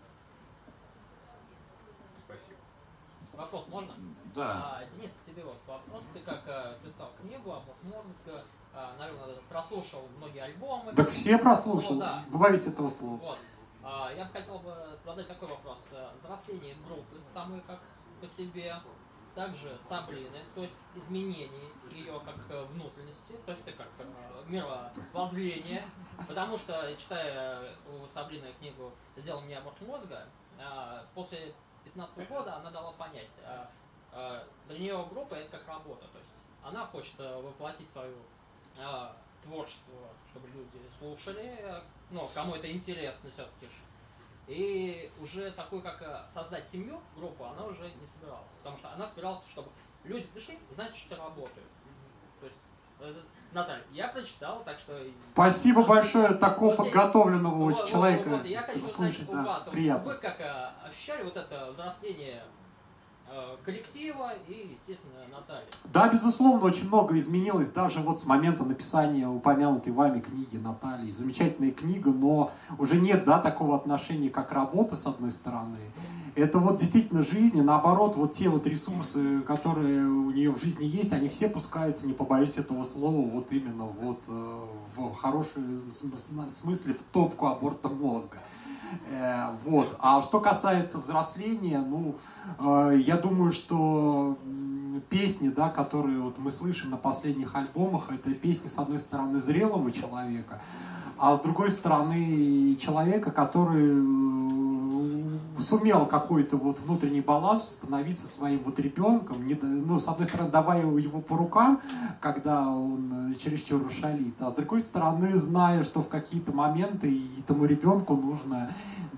Спасибо. Вопрос можно? Да. А, Денис, к тебе вот вопрос. Ты как а, писал книгу об Мордске, а, наверное, прослушал многие альбомы. Так все прослушал, Ну, да. боюсь этого слова. Вот. А, я бы хотел бы задать такой вопрос. А, Взросление группы, самой как по себе, также Сабрины, то есть изменение ее как э, внутренности, то есть ты как э, мировоззрение. Потому что, читая у Сабрины книгу «Сделай мне аборт мозга», а, после пятнадцатого года она дала понять, а, а, для нее группа это как работа, то есть она хочет а, воплотить свое а, творчество, чтобы люди слушали, а, ну, кому это интересно все-таки. И уже такой, как а, создать семью, группу, она уже не собиралась, потому что она собиралась, чтобы люди пришли, значит, что работают. То есть, э, Наталья, я прочитал, так что... Спасибо Вот, большое такого вот, подготовленного вот, очень вот, человека. вот, я хочу Слышать, узнать у да, вас, вот приятно. вы как а, ощущали вот это взросление а, коллектива и, естественно, Натальи? Да, безусловно, очень много изменилось, даже вот с момента написания упомянутой вами книги Натальи. Замечательная книга, но уже нет, да, такого отношения, как работа, с одной стороны. Это вот действительно жизнь, и наоборот, вот те вот ресурсы, которые у нее в жизни есть, они все пускаются, не побоюсь этого слова, вот именно вот э, в хорошем смысле в топку аборта мозга. Э, вот. А что касается взросления, ну, э, я думаю, что песни, да, которые вот мы слышим на последних альбомах, это песни, с одной стороны, зрелого человека, а с другой стороны, человека, который сумел какой-то вот внутренний баланс установиться своим вот ребенком, не, ну, с одной стороны, давая его по рукам, когда он чересчур шалится, а с другой стороны, зная, что в какие-то моменты этому ребенку нужно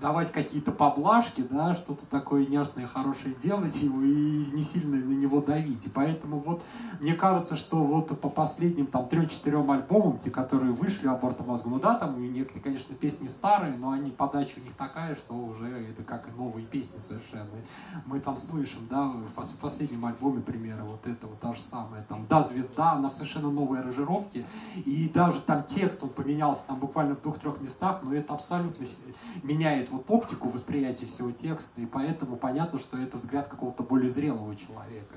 давать какие-то поблажки, да, что-то такое няшное, хорошее делать его и не сильно на него давить. И поэтому вот мне кажется, что вот по последним там трем-четырем альбомам, те, которые вышли «Аборт мозга», ну да, там некоторые, конечно, песни старые, но они, подача у них такая, что уже это как новые песни совершенно. Мы там слышим, да, в последнем альбоме примеры вот это вот та же самая, там «Да, звезда», она в совершенно новой аранжировке, и даже там текст, он поменялся там буквально в двух-трех местах, но это абсолютно меняет вот оптику восприятия всего текста, и поэтому понятно, что это взгляд какого-то более зрелого человека.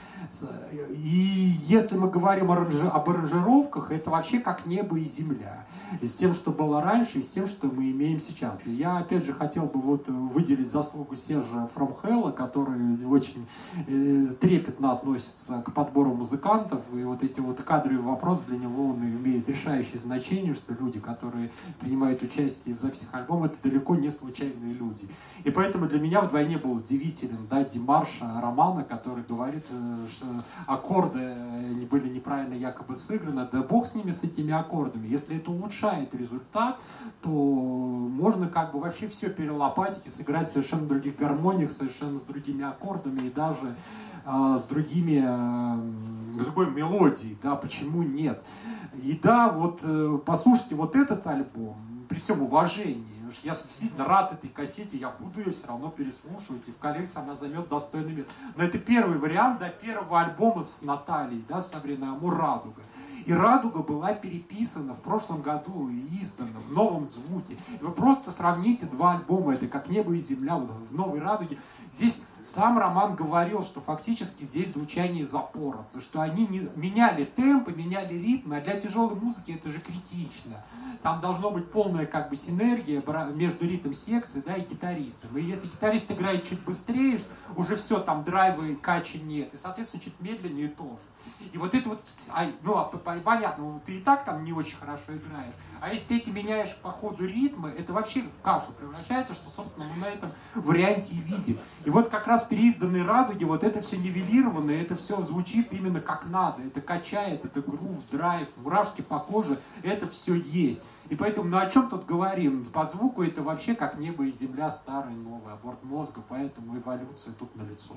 И если мы говорим об аранжировках, это вообще как небо и земля. И с тем, что было раньше, и с тем, что мы имеем сейчас. И я, опять же, хотел бы вот выделить заслугу Сержа From Hell, который очень трепетно относится к подбору музыкантов. И вот эти вот кадровые вопросы для него он имеет решающее значение, что люди, которые принимают участие в записях альбома, это далеко не случайные люди. И поэтому для меня вдвойне был удивителен, да, демарш Романа, который говорит, что аккорды были неправильно якобы сыграны. Да бог с ними, с этими аккордами. Если это улучшает результат, то можно как бы вообще все перелопатить и сыграть в совершенно других гармониях, совершенно с другими аккордами и даже э, с другими, э, с другой мелодией. Да, почему нет? И да, вот э, послушайте вот этот альбом, при всем уважении. Я действительно рад этой кассете, я буду ее все равно переслушивать, и в коллекции она займет достойное место. Но это первый вариант, да, первого альбома с Натальей, да, с Сабриной Амур «Радуга». И «Радуга» была переписана в прошлом году и издана в новом звуке. И вы просто сравните два альбома, это как «Небо и земля», вот в «Новой Радуге». Здесь сам Роман говорил, что фактически здесь звучание запорото, что они не меняли темпы, меняли ритмы, а для тяжелой музыки это же критично. Там должно быть полная как бы синергия между ритм-секцией, да, и гитаристом. И если гитарист играет чуть быстрее, уже все, там драйва и качи нет. И, соответственно, чуть медленнее тоже. И вот это вот, ну, понятно, ты и так там не очень хорошо играешь. А если ты эти меняешь по ходу ритма, это вообще в кашу превращается, что, собственно, мы на этом варианте и видим. И вот как раз переизданные «Радуги», вот это все нивелировано, это все звучит именно как надо. Это качает, это грув, драйв, мурашки по коже, это все есть. И поэтому, ну о чем тут говорим? По звуку это вообще как небо и земля, старый, новый, «Аборт мозга», поэтому эволюция тут налицо.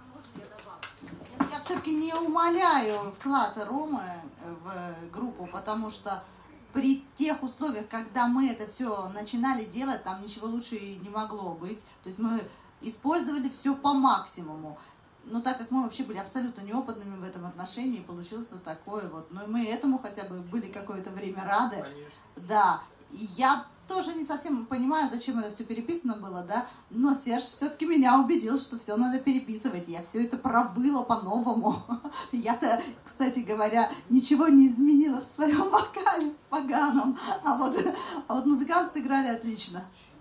Я все-таки не умаляю вклад Ромы в группу, потому что при тех условиях, когда мы это все начинали делать, там ничего лучше и не могло быть. То есть мы использовали все по максимуму. Но так как мы вообще были абсолютно неопытными в этом отношении, получилось вот такое вот. Но мы этому хотя бы были какое-то время рады. Конечно. Да. И я тоже не совсем понимаю, зачем это все переписано было, да. Но Серж все-таки меня убедил, что все надо переписывать. Я все это провыла по-новому. Я-то, кстати говоря, ничего не изменила в своем вокале в поганом. А вот, а вот музыканты сыграли отлично.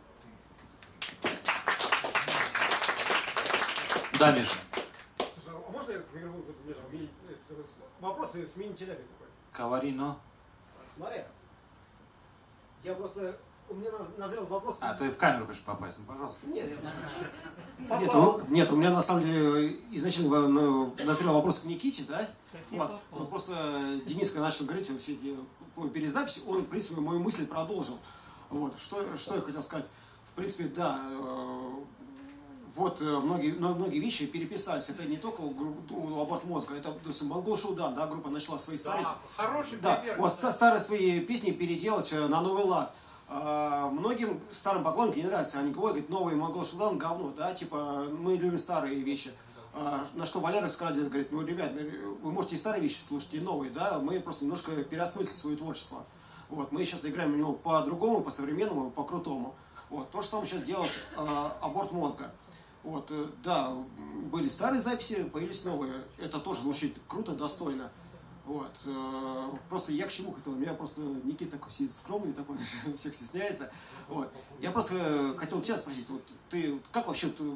Да, Миша. А можно я вопрос сменить человека такой? Каварино. Смотри, я просто, у меня назрел вопрос... А, ты в камеру хочешь попасть, ну пожалуйста. Нет, я Нет, ну, нет, у меня на самом деле изначально ну, назрел вопрос к Никите, да? Вот. Ну, просто Денис, когда начал говорить все эти перезаписи, он, в принципе, мою мысль продолжил. Вот. Что, что я хотел сказать? В принципе, да, вот многие, многие вещи переписались. Это не только у «Аборт мозга», это, допустим, Монгол Шуудан, да, группа начала свои старые... Да, хороший да, пример. вот старые свои песни переделать на новый лад. А, многим старым поклонникам не нравится. Они говорят, новый Монгол Шуудан говно, да, типа, мы любим старые вещи. А, на что Валера Скрадин говорит, ну, ребят, вы можете и старые вещи слушать, и новые, да, мы просто немножко переосмыслили свое творчество. Вот, мы сейчас играем у него по-другому, по-современному, по-крутому. Вот, то же самое сейчас делает а, «Аборт мозга». Вот, да, были старые записи, появились новые. Это тоже звучит круто, достойно. Вот, просто я к чему хотел? У меня просто Никита такой сидит скромный, такой, всех стесняется. Вот. Я просто хотел тебя спросить, вот, ты как вообще, ты,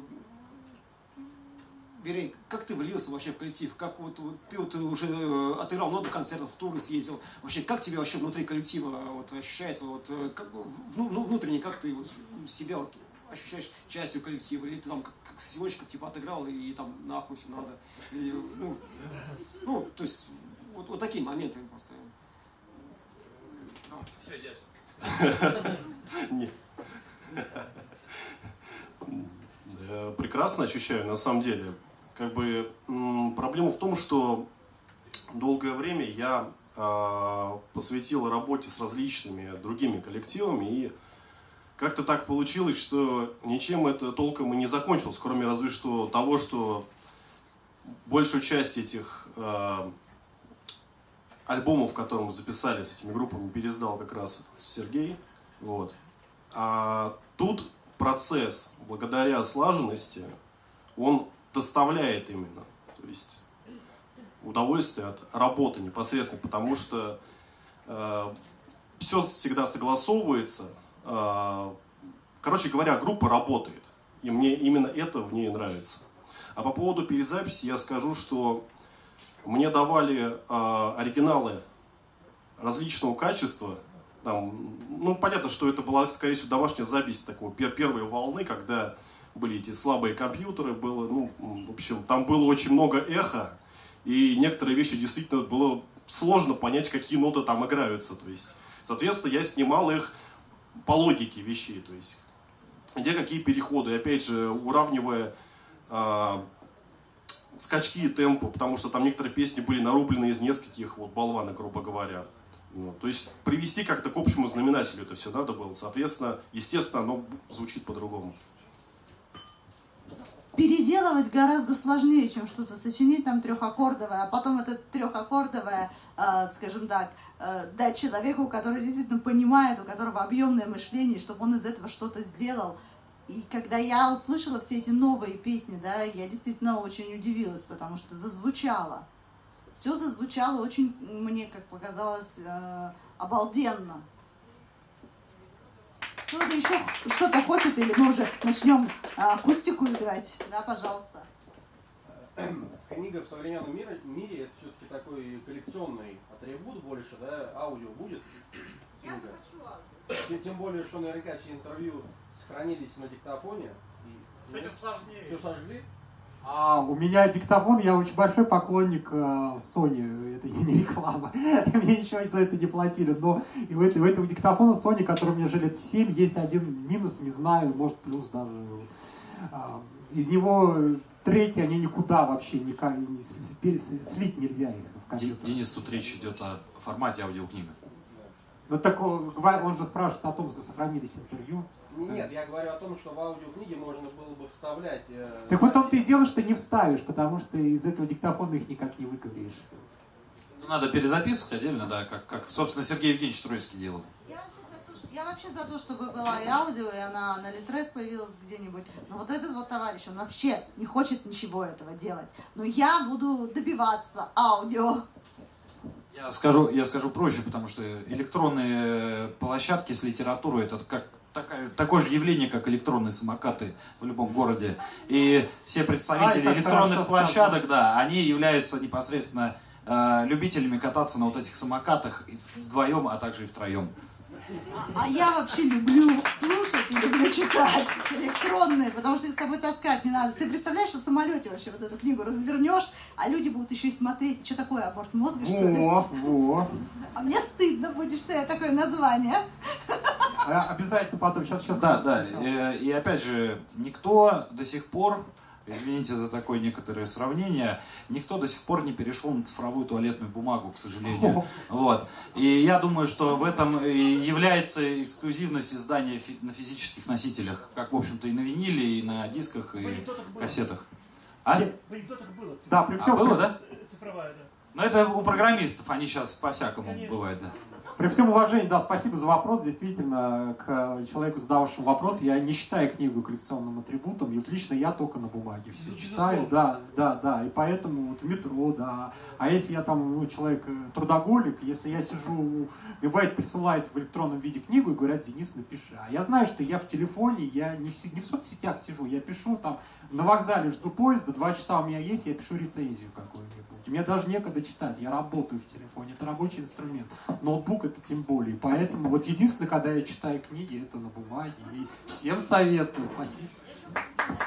Верей, как ты влился вообще в коллектив? Как вот, вот ты вот уже отыграл много концертов, в туры съездил. Вообще, как тебе вообще внутри коллектива вот, ощущается, вот, как, ну, внутренне, как ты вот, себя вот, ощущаешь частью коллектива, или ты там как, как сегодня типа отыграл и, и там нахуй все надо. Или, ну, ну, то есть, вот, вот такие моменты просто. Все, ясно. Нет. э, прекрасно ощущаю, на самом деле. Как бы м, проблема в том, что долгое время я э, посвятил работе с различными другими коллективами, и как-то так получилось, что ничем это толком и не закончилось, кроме разве что того, что большую часть этих э, альбомов, которые мы записали с этими группами, пересдал как раз Сергей. Вот. А тут процесс, благодаря слаженности, он доставляет именно, то есть удовольствие от работы непосредственно, потому что э, все всегда согласовывается. Э, короче говоря, группа работает, и мне именно это в ней нравится. А по поводу перезаписи я скажу, что мне давали э, оригиналы различного качества. Там, ну, понятно, что это была, скорее всего, домашняя запись такой первой волны, когда были эти слабые компьютеры, было, ну, в общем, там было очень много эхо, и некоторые вещи действительно было сложно понять, какие ноты там играются. То есть, соответственно, я снимал их по логике вещей, то есть, где какие переходы, и опять же, уравнивая э, скачки и темпы, потому что там некоторые песни были нарублены из нескольких вот, болванок, грубо говоря. Ну, то есть привести как-то к общему знаменателю это все надо было. Соответственно, естественно, оно звучит по-другому. Переделывать гораздо сложнее, чем что-то сочинить там трехаккордовое, а потом это трехаккордовое, э, скажем так, э, дать человеку, который действительно понимает, у которого объемное мышление, чтобы он из этого что-то сделал. И когда я услышала все эти новые песни, да, я действительно очень удивилась, потому что зазвучало. Все зазвучало очень, мне как показалось, э, обалденно. Кто-то еще что-то хочет, или мы уже начнем э, акустику играть? Да, пожалуйста. Книга в современном мире, мире это все-таки такой коллекционный атрибут больше, да, аудио будет. Я хочу аудио. Тем более, что наверняка все интервью сохранились на диктофоне. И, с этим сложнее. Все сожгли. А, у меня диктофон, я очень большой поклонник э, Sony, это не реклама, мне ничего за это не платили, но и у этого, у этого диктофона Sony, который мне уже лет семь, есть один минус, не знаю, может плюс даже. Э, из него треки, они никуда вообще никак, не, слить нельзя их в компьютер. Денис, тут речь идет о формате аудиокнига. Ну так он же спрашивает о том, что сохранились интервью. Нет, я говорю о том, что в аудиокниге можно было бы вставлять... Э, так вот том ты и дело, что не вставишь, потому что из этого диктофона их никак не выковыришь. Ну, надо перезаписывать отдельно, да, как, как собственно, Сергей Евгеньевич Троицкий делал. Я вообще, за то, я вообще за то, чтобы была и аудио, и она на Литрес появилась где-нибудь. Но вот этот вот товарищ, он вообще не хочет ничего этого делать. Но я буду добиваться аудио. Я скажу, я скажу проще, потому что электронные площадки с литературой это как такая, такое же явление, как электронные самокаты в любом городе. И все представители а, электронных площадок, да, они являются непосредственно э, любителями кататься на вот этих самокатах вдвоем, а также и втроем. А, а я вообще люблю слушать и люблю читать электронные, потому что их с собой таскать не надо. Ты представляешь, что в самолете вообще вот эту книгу развернешь, а люди будут еще и смотреть, что такое, аборт мозга, что ли? Во, во. А мне стыдно будет, что я такое название. А, обязательно потом, сейчас, сейчас. Да, да, и, и опять же, никто до сих пор, извините за такое некоторое сравнение, никто до сих пор не перешел на цифровую туалетную бумагу, к сожалению. Вот. И я думаю, что в этом и является эксклюзивность издания на физических носителях, как, в общем-то, и на виниле, и на дисках, и кассетах. А? В анекдотах было. Да, при всем... А было, да? Цифровая, да. Но это у программистов, они сейчас по-всякому бывают, да. При всем уважении, да, спасибо за вопрос. Действительно, к человеку, задавшему вопрос, я не считаю книгу коллекционным атрибутом. И вот лично я только на бумаге все ну, читаю. Да, да, да. И поэтому вот в метро, да. А если я там, ну, человек трудоголик, если я сижу, мне бывает, присылают в электронном виде книгу и говорят: Денис, напиши. А я знаю, что я в телефоне, я не в, не в соцсетях сижу, я пишу там на вокзале, жду поезда, два часа у меня есть, я пишу рецензию какую-нибудь. Мне даже некогда читать, я работаю в телефоне, это рабочий инструмент. Ноутбук это тем более. Поэтому вот единственное, когда я читаю книги, это на бумаге. И всем советую. Спасибо.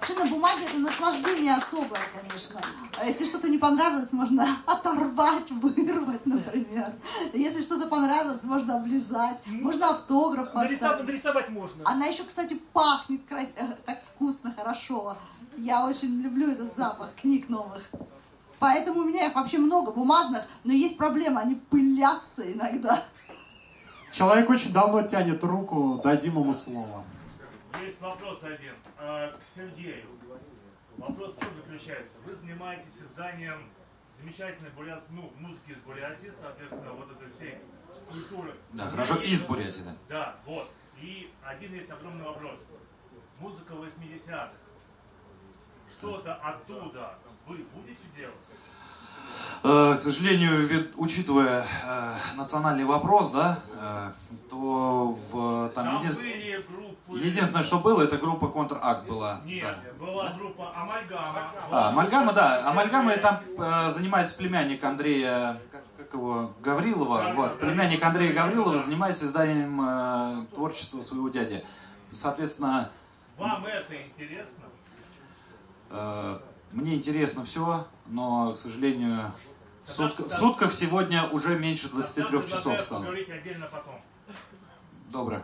Вообще на бумаге это наслаждение особое, конечно. А если что-то не понравилось, можно оторвать, вырвать, например. Если что-то понравилось, можно облизать, можно автограф поставить. Нарисовать, нарисовать можно. Она еще, кстати, пахнет крас... так вкусно, хорошо. Я очень люблю этот запах книг новых. Поэтому у меня их вообще много бумажных, но есть проблема, они пылятся иногда. Человек очень давно тянет руку, дадим ему слово. Есть вопрос один э, к Сергею. Вопрос в чем заключается? Вы занимаетесь изданием замечательной бурят... ну, музыки из Бурятии, соответственно, вот этой всей культуры. Да, хорошо, есть... из Бурятии, да. Да, вот. И один есть огромный вопрос. Музыка восьмидесятых. Что-то оттуда вы будете делать? К сожалению, ведь, учитывая э, национальный вопрос, да, э, то в, там, там единств... были группы... единственное, что было, это группа Контракт была. Нет, да. была группа Амальгама. А, Амальгама, да. Амальгама, там э, занимается племянник Андрея, как, как его, Гаврилова. Да, вот. Да, племянник да, Андрея Гаврилова да. занимается изданием э, творчества своего дяди. Соответственно... Вам это интересно? Э, мне интересно все, но, к сожалению, в, сутк... в сутках сегодня уже меньше двадцати трёх часов стало. Поговорить отдельно потом. Добро.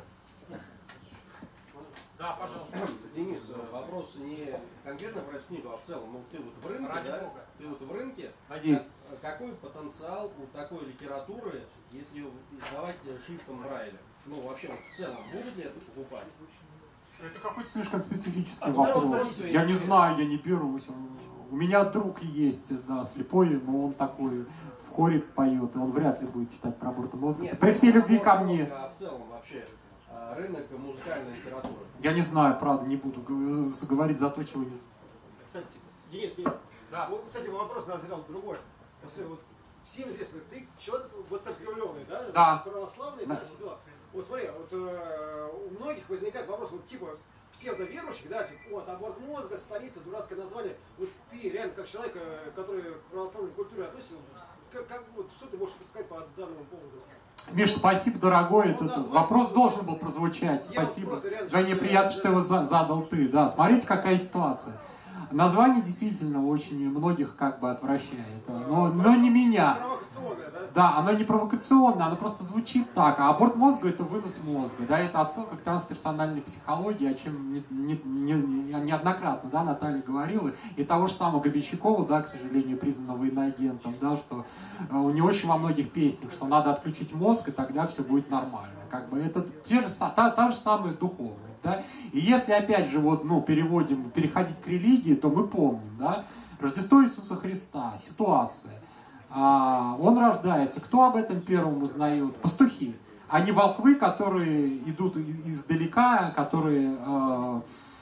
Да, пожалуйста. Денис, вопрос не конкретно про эту книгу, а в целом. Ну, ты вот в рынке, Ради да? Бога. Ты вот в рынке. Надеюсь. Какой потенциал у такой литературы, если ее издавать шрифтом Брайля? Ну, вообще, вот в целом, будут ли это покупать? Это какой-то слишком специфический а вопрос. Я не знаю, я не берусь. У меня друг есть, да, слепой, но он такой в хоре поет, и он вряд ли будет читать про Аборта Мозга. Нет, при всей любви ко мне. А в целом вообще рынок музыкальной литературы? Я не знаю, правда, не буду говорить за то, чего не знаю. Кстати, Денис, Денис, да. Вот, кстати, вопрос назрел другой. Вот, всем известно, ты человек вот закривленный, да? Да. Православный, да, все дела. Вот смотри, вот э, у многих возникает вопрос, вот типа псевдоверующих, да, типа, вот, аборт мозга, столица, дурацкое название. Вот ты реально как человек, который к православной культуре относится, как, как, вот, что ты можешь сказать по данному поводу? Миш, спасибо, дорогой. Ну, Этот да, вопрос должен был прозвучать. Спасибо. Да, неприятно, что его задал ты. Да, смотрите, какая ситуация. Название действительно очень многих как бы отвращает. Но, но не меня. Да, оно не провокационное, оно просто звучит так. А аборт мозга — это вынос мозга. Да, это отсылка к трансперсональной психологии, о чем не, не, не, не, неоднократно, да, Наталья говорила. И того же самого Гребенщикова, да, к сожалению, признанного иноагентом, да, что у него очень во многих песнях, что надо отключить мозг, и тогда все будет нормально. Как бы это те же, та, та же самая духовность. Да? И если опять же вот, ну, переводим, переходить к религии, то мы помним, да, Рождество Иисуса Христа, ситуация. А, он рождается. Кто об этом первым узнает? Пастухи. Они волхвы, которые идут издалека, которые э,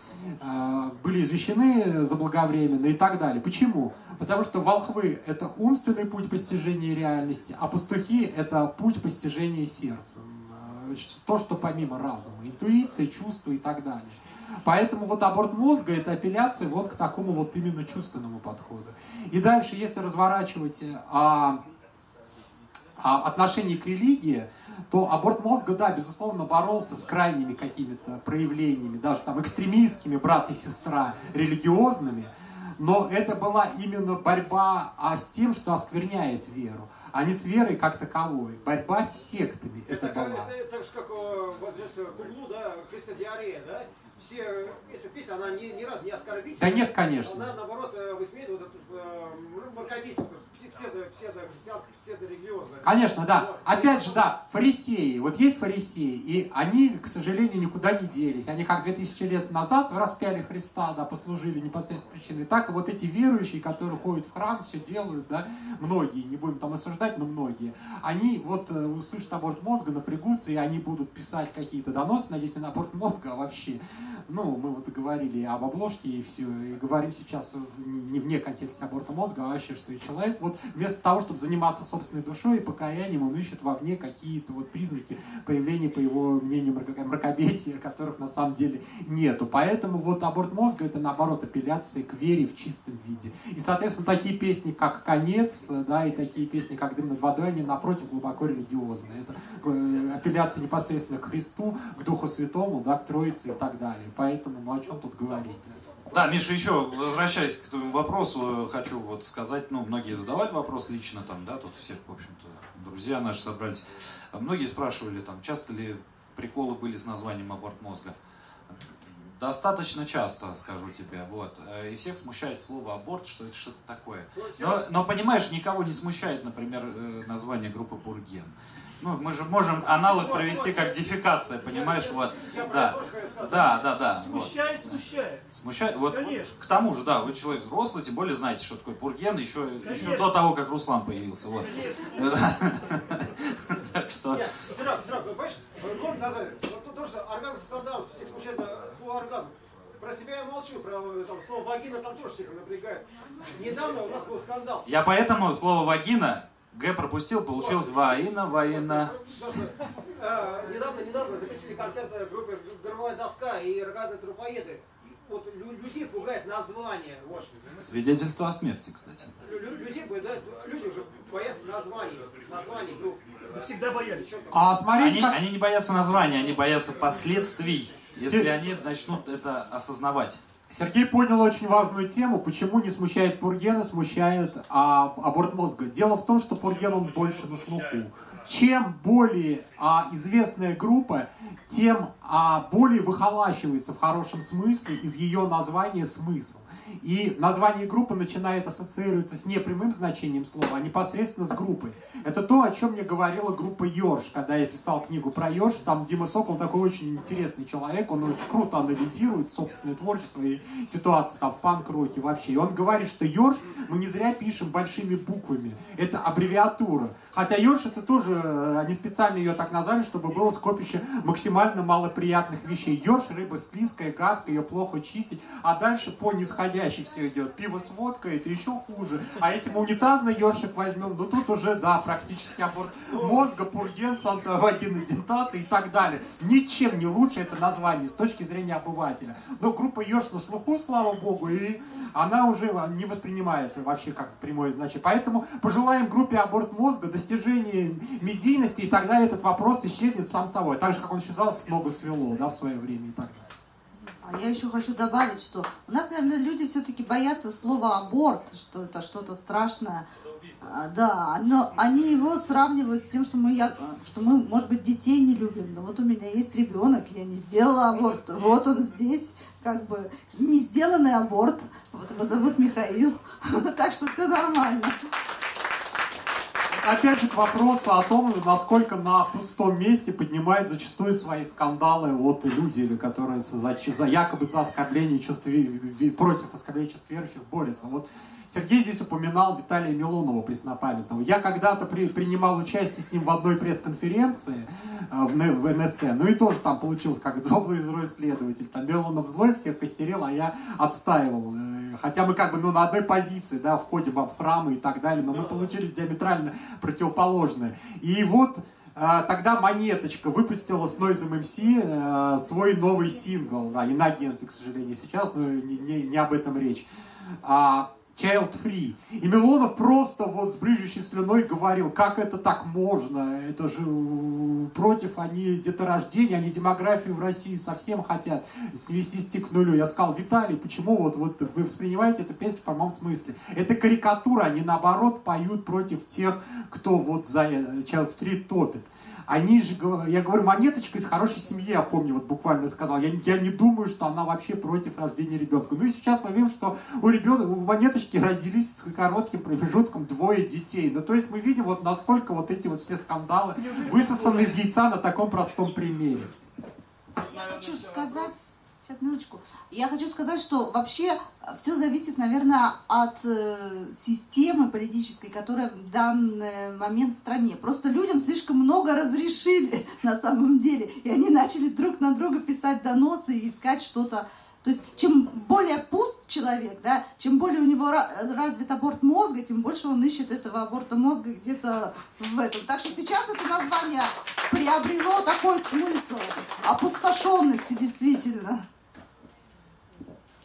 э, были извещены заблаговременно и так далее. Почему? Потому что волхвы — это умственный путь постижения реальности, а пастухи — это путь постижения сердцем. То, что помимо разума, интуиция, чувства и так далее. Поэтому вот аборт мозга — это апелляция вот к такому вот именно чувственному подходу. И дальше, если разворачивать а, а, отношение к религии, то аборт мозга, да, безусловно, боролся с крайними какими-то проявлениями, даже там экстремистскими, брат и сестра, религиозными, но это была именно борьба а, с тем, что оскверняет веру, а не с верой как таковой. Борьба с сектами это, это была. Это, это так же, как возвращается к углу, да, Христодиарея, да? Все, эта песня, она ни, ни разу не оскорбительна. Да нет, конечно. Она, наоборот, высмеивает вот это э, мракобесие, псевдо-христианское, псевдо-религиозное. Конечно, да. Вот. Опять же, да, фарисеи. Вот есть фарисеи, и они, к сожалению, никуда не делись. Они как две тысячи лет назад распяли Христа, да, послужили непосредственно причиной. Так и вот эти верующие, которые ходят в храм, все делают, да, многие, не будем там осуждать, но многие, они вот услышат аборт мозга, напрягутся, и они будут писать какие-то доносы, надеюсь, не на аборт мозга, а вообще. Ну, мы вот говорили об обложке и все, и говорим сейчас не вне контекста аборта мозга, а вообще, что и человек вот вместо того, чтобы заниматься собственной душой и покаянием, он ищет вовне какие-то вот признаки появления, по его мнению, мракобесия, которых на самом деле нету. Поэтому вот аборт мозга — это, наоборот, апелляция к вере в чистом виде. И, соответственно, такие песни, как «Конец», да, и такие песни, как «Дым над водой», они, напротив, глубоко религиозные. Это апелляция непосредственно к Христу, к Духу Святому, да, к Троице и так далее. Поэтому, ну, о чем тут говорить? Да, Миша, еще возвращаясь к твоему вопросу, хочу вот сказать, ну, многие задавали вопрос лично там, да, тут всех, в общем-то, друзья наши собрались. Многие спрашивали, там, часто ли приколы были с названием «Аборт мозга». Достаточно часто, скажу тебе, вот. И всех смущает слово «аборт», что это что-то такое. Но, но, понимаешь, никого не смущает, например, название группы «Пурген». Ну, мы же можем аналог провести как дефекация, понимаешь, вот. Да, да, да, да. Смущает, вот. смущает. Смущает, вот, вот. К тому же, да, вы человек взрослый, тем более знаете, что такое Пурген, еще, еще до того, как Руслан появился, вот. Так что... Серег, Серег, вы понимаешь, год назад, вот то, что оргазм страдался, всех смущает слово оргазм. Про себя я молчу, про там, слово вагина там тоже всех напрягает. Недавно у нас был скандал. Я поэтому слово вагина Г пропустил, получилось воина, воина. Э, недавно, недавно запретили концерт группы «Горловая доска» и «Рогатые трупоеды». Вот людей пугает название. Вот. Свидетельство о смерти, кстати. Людей пугает, люди уже боятся названий. Названий групп. Мы всегда боялись. А смотрите, они, как... они не боятся названия, они боятся последствий, если они начнут это осознавать. Сергей понял очень важную тему, почему не смущает Пурген, а смущает а, аборт мозга. Дело в том, что Пурген, он больше на слуху. Чем более а, известная группа, тем а, более выхолащивается в хорошем смысле из ее названия смысл. И название группы начинает ассоциироваться с не прямым значением слова, а непосредственно с группой. Это то, о чем мне говорила группа Йорш, когда я писал книгу про Йорш. Там Дима Сокол такой очень интересный человек, он очень круто анализирует собственное творчество и ситуацию там в панк-роке вообще. И он говорит, что Йорш мы не зря пишем большими буквами. Это аббревиатура. Хотя Йорш это тоже, они специально ее так назвали, чтобы было скопище максимально малоприятных вещей. Йорш рыба склизкая, гадкая, ее плохо чистить, а дальше по нисходящей все идет. Пиво с водкой, это еще хуже. А если мы унитазный ёршик возьмем, ну тут уже, да, практически аборт мозга, Пурген, Санта-Вагина, Дентата и так далее. Ничем не лучше это название с точки зрения обывателя. Но группа Йорш на слуху, слава богу, и она уже не воспринимается вообще как прямое значение. Поэтому пожелаем группе аборт мозга достижения медийности, и тогда этот вопрос исчезнет сам собой. Так же, как он исчезал с ногу свело, да, в свое время и так далее. А я еще хочу добавить, что у нас, наверное, люди все-таки боятся слова аборт, что это что-то страшное. А, да, но они его сравнивают с тем, что мы, я, что мы, может быть, детей не любим. Но вот у меня есть ребенок, я не сделала аборт. Вот он здесь, как бы, не сделанный аборт. Вот его зовут Михаил. Так что все нормально. Опять же к вопросу о том, насколько на пустом месте поднимают зачастую свои скандалы вот люди, которые за, за, якобы за оскорбление чувств, против оскорбления чувств верующих борются. Вот Сергей здесь упоминал Виталия Милонова, преснопамятного. Я когда-то при, принимал участие с ним в одной пресс-конференции э, в, в эн эс эн, ну и тоже там получилось, как добрый злой следователь. Там Милонов злой, всех костерил, а я отстаивал. Хотя мы как бы ну, на одной позиции, да, входим в храмы и так далее, но мы получились диаметрально противоположные. И вот э, тогда Монеточка выпустила с Noise эм си э, свой новый сингл, да, инагенты, к сожалению, сейчас, но не, не, не об этом речь. А, Child Free. И Милонов просто вот с брызжущей слюной говорил, как это так можно, это же против они деторождения, они демографию в России совсем хотят свести к нулю. Я сказал, Виталий, почему вот, вот вы воспринимаете эту песню в прямом смысле? Это карикатура, они наоборот поют против тех, кто вот за Child Free топит. Они же, я говорю, Монеточка из хорошей семьи, я помню, вот буквально сказал, я, я не думаю, что она вообще против рождения ребенка. Ну и сейчас мы видим, что у ребенка, у Монеточки родились с коротким промежутком двое детей. Ну то есть мы видим, вот насколько вот эти вот все скандалы высосаны из яйца на таком простом примере. Я хочу сказать... Сейчас, минуточку. Я хочу сказать, что вообще все зависит, наверное, от э, системы политической, которая в данный момент в стране. Просто людям слишком много разрешили на самом деле, и они начали друг на друга писать доносы и искать что-то. То есть, чем более пуст человек, да, чем более у него развит аборт мозга, тем больше он ищет этого аборта мозга где-то в этом. Так что сейчас это название приобрело такой смысл опустошенности, действительно.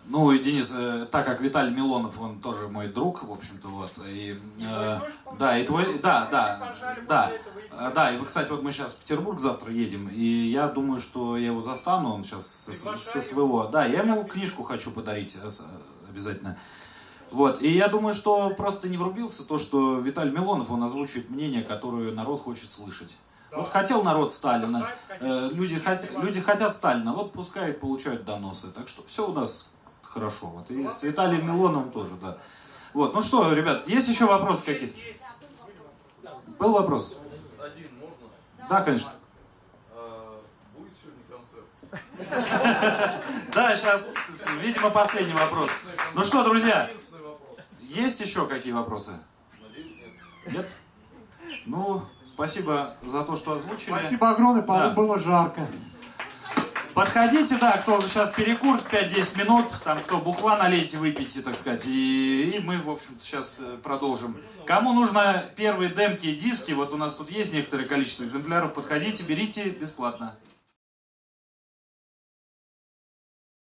Ну и Денис, э, так как Виталий Милонов, он тоже мой друг, в общем-то, вот. И, э, да, и твой, да, да, да, э, да. И, кстати, вот мы сейчас в Петербург завтра едем, и я думаю, что я его застану, он сейчас со, со своего. Да, я ему книжку хочу подарить обязательно. Вот, и я думаю, что просто не врубился то, что Виталий Милонов, он озвучивает мнение, которое народ хочет слышать. Да. Вот хотел народ Сталина, э, люди, хот, люди хотят Сталина, вот пускай получают доносы. Так что все у нас хорошо. Вот, и с Виталием Милоновым тоже, да. Вот, ну что, ребят, есть еще вопросы какие-то? Был вопрос? Один можно? Да, конечно. А, будет сегодня концерт? Да, сейчас, видимо, последний вопрос. Ну что, друзья, есть еще какие вопросы? Надеюсь, нет. Нет? Ну, спасибо за то, что озвучили. Спасибо огромное, по-моему, да. было жарко. Подходите, да, кто сейчас перекурит пять-десять минут, там кто бухла налейте, выпейте, так сказать, и, и мы, в общем-то, сейчас продолжим. Кому нужно первые демки и диски, вот у нас тут есть некоторое количество экземпляров, подходите, берите бесплатно.